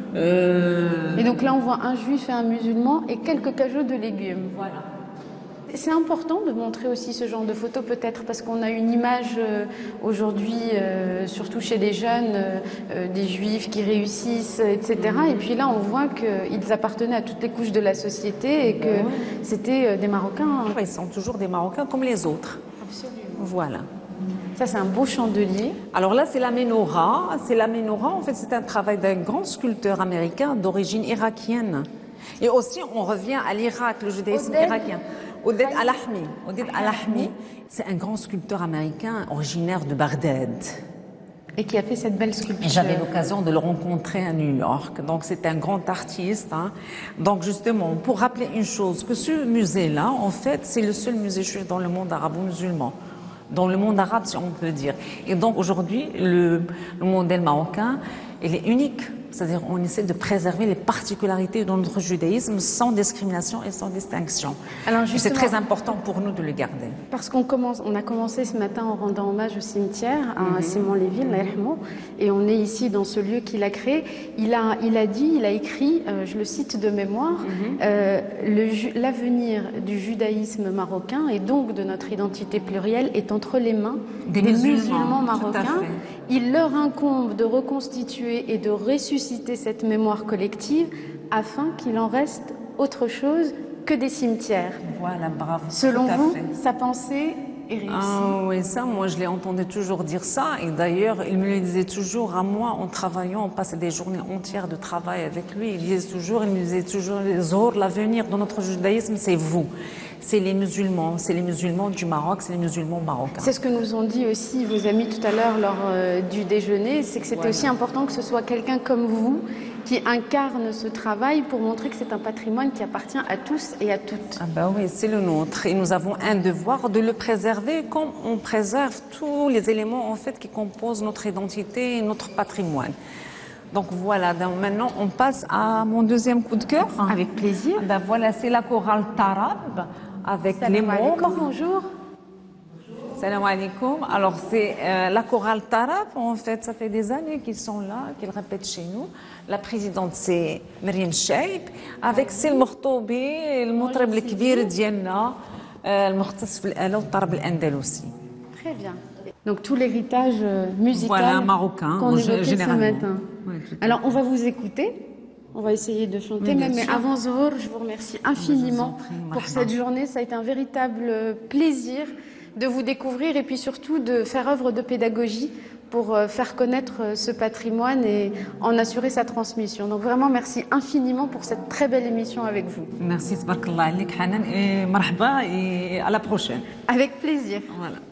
Et donc là, on voit un juif et un musulman et quelques cajots de légumes. Voilà. C'est important de montrer aussi ce genre de photos peut-être parce qu'on a une image aujourd'hui, surtout chez les jeunes, des juifs qui réussissent, etc. Et puis là, on voit qu'ils appartenaient à toutes les couches de la société et que c'était des Marocains. Ils sont toujours des Marocains comme les autres. Absolument. Voilà. Ça, c'est un beau chandelier. Alors là, c'est la menorah. C'est la menorah. En fait, c'est un travail d'un grand sculpteur américain d'origine irakienne. Et aussi, on revient à l'Irak, le judaïsme irakien. Oded Al-Ahmi. Oded Al-Ahmi, c'est un grand sculpteur américain originaire de Bagdad. Et qui a fait cette belle sculpture. J'avais l'occasion de le rencontrer à New York. Donc, c'est un grand artiste. Donc, justement, pour rappeler une chose, que ce musée-là, en fait, c'est le seul musée juif dans le monde arabo-musulman. Dans le monde arabe, si on peut dire. Et donc, aujourd'hui, le modèle marocain, il est unique. C'est-à-dire on essaie de préserver les particularités de notre judaïsme sans discrimination et sans distinction. Alors c'est très important pour nous de le garder. Parce on a commencé ce matin en rendant hommage au cimetière à Simon Lévy, et on est ici dans ce lieu qu'il a créé. Il a écrit, je le cite de mémoire, l'avenir du judaïsme marocain et donc de notre identité plurielle est entre les mains des musulmans marocains. Il leur incombe de reconstituer et de ressusciter cette mémoire collective afin qu'il en reste autre chose que des cimetières. Voilà, bravo. Selon vous, sa pensée est réussie. Ah oui, ça, moi je l'ai entendu toujours dire ça. Et d'ailleurs, il me le disait toujours à moi en travaillant, on passait des journées entières de travail avec lui. Il me disait toujours, Zohor, l'avenir de notre judaïsme, c'est vous. C'est les musulmans du Maroc, c'est les musulmans marocains. C'est ce que nous ont dit aussi vos amis tout à l'heure lors du déjeuner, c'est que c'était aussi important que ce soit quelqu'un comme vous qui incarne ce travail pour montrer que c'est un patrimoine qui appartient à tous et à toutes. Ah ben oui, c'est le nôtre et nous avons un devoir de le préserver comme on préserve tous les éléments en fait qui composent notre identité et notre patrimoine. Donc voilà, donc maintenant on passe à mon deuxième coup de cœur. Avec plaisir. Ben voilà, c'est la chorale Tarab avec les membres. Bonjour. Salam alaikum. Alors c'est la chorale Tarab, en fait ça fait des années qu'ils sont là, qu'ils répètent chez nous. La présidente c'est Myriam Cheikh avec Sil Mourtoubi, le mutrib الكبير ديالنا المختص في الآلة والطرب الأندلسي. Très bien. Donc tout l'héritage musical marocain qu'on évoquait ce matin. Ouais, alors on va vous écouter. On va essayer de chanter, mais avant Zohor, je vous remercie infiniment pour cette journée. Ça a été un véritable plaisir de vous découvrir et puis surtout de faire œuvre de pédagogie pour faire connaître ce patrimoine et en assurer sa transmission. Donc vraiment, merci infiniment pour cette très belle émission avec vous. Merci, tabarakallah alik Hanan, et marhaba, et à la prochaine. Avec plaisir. Voilà.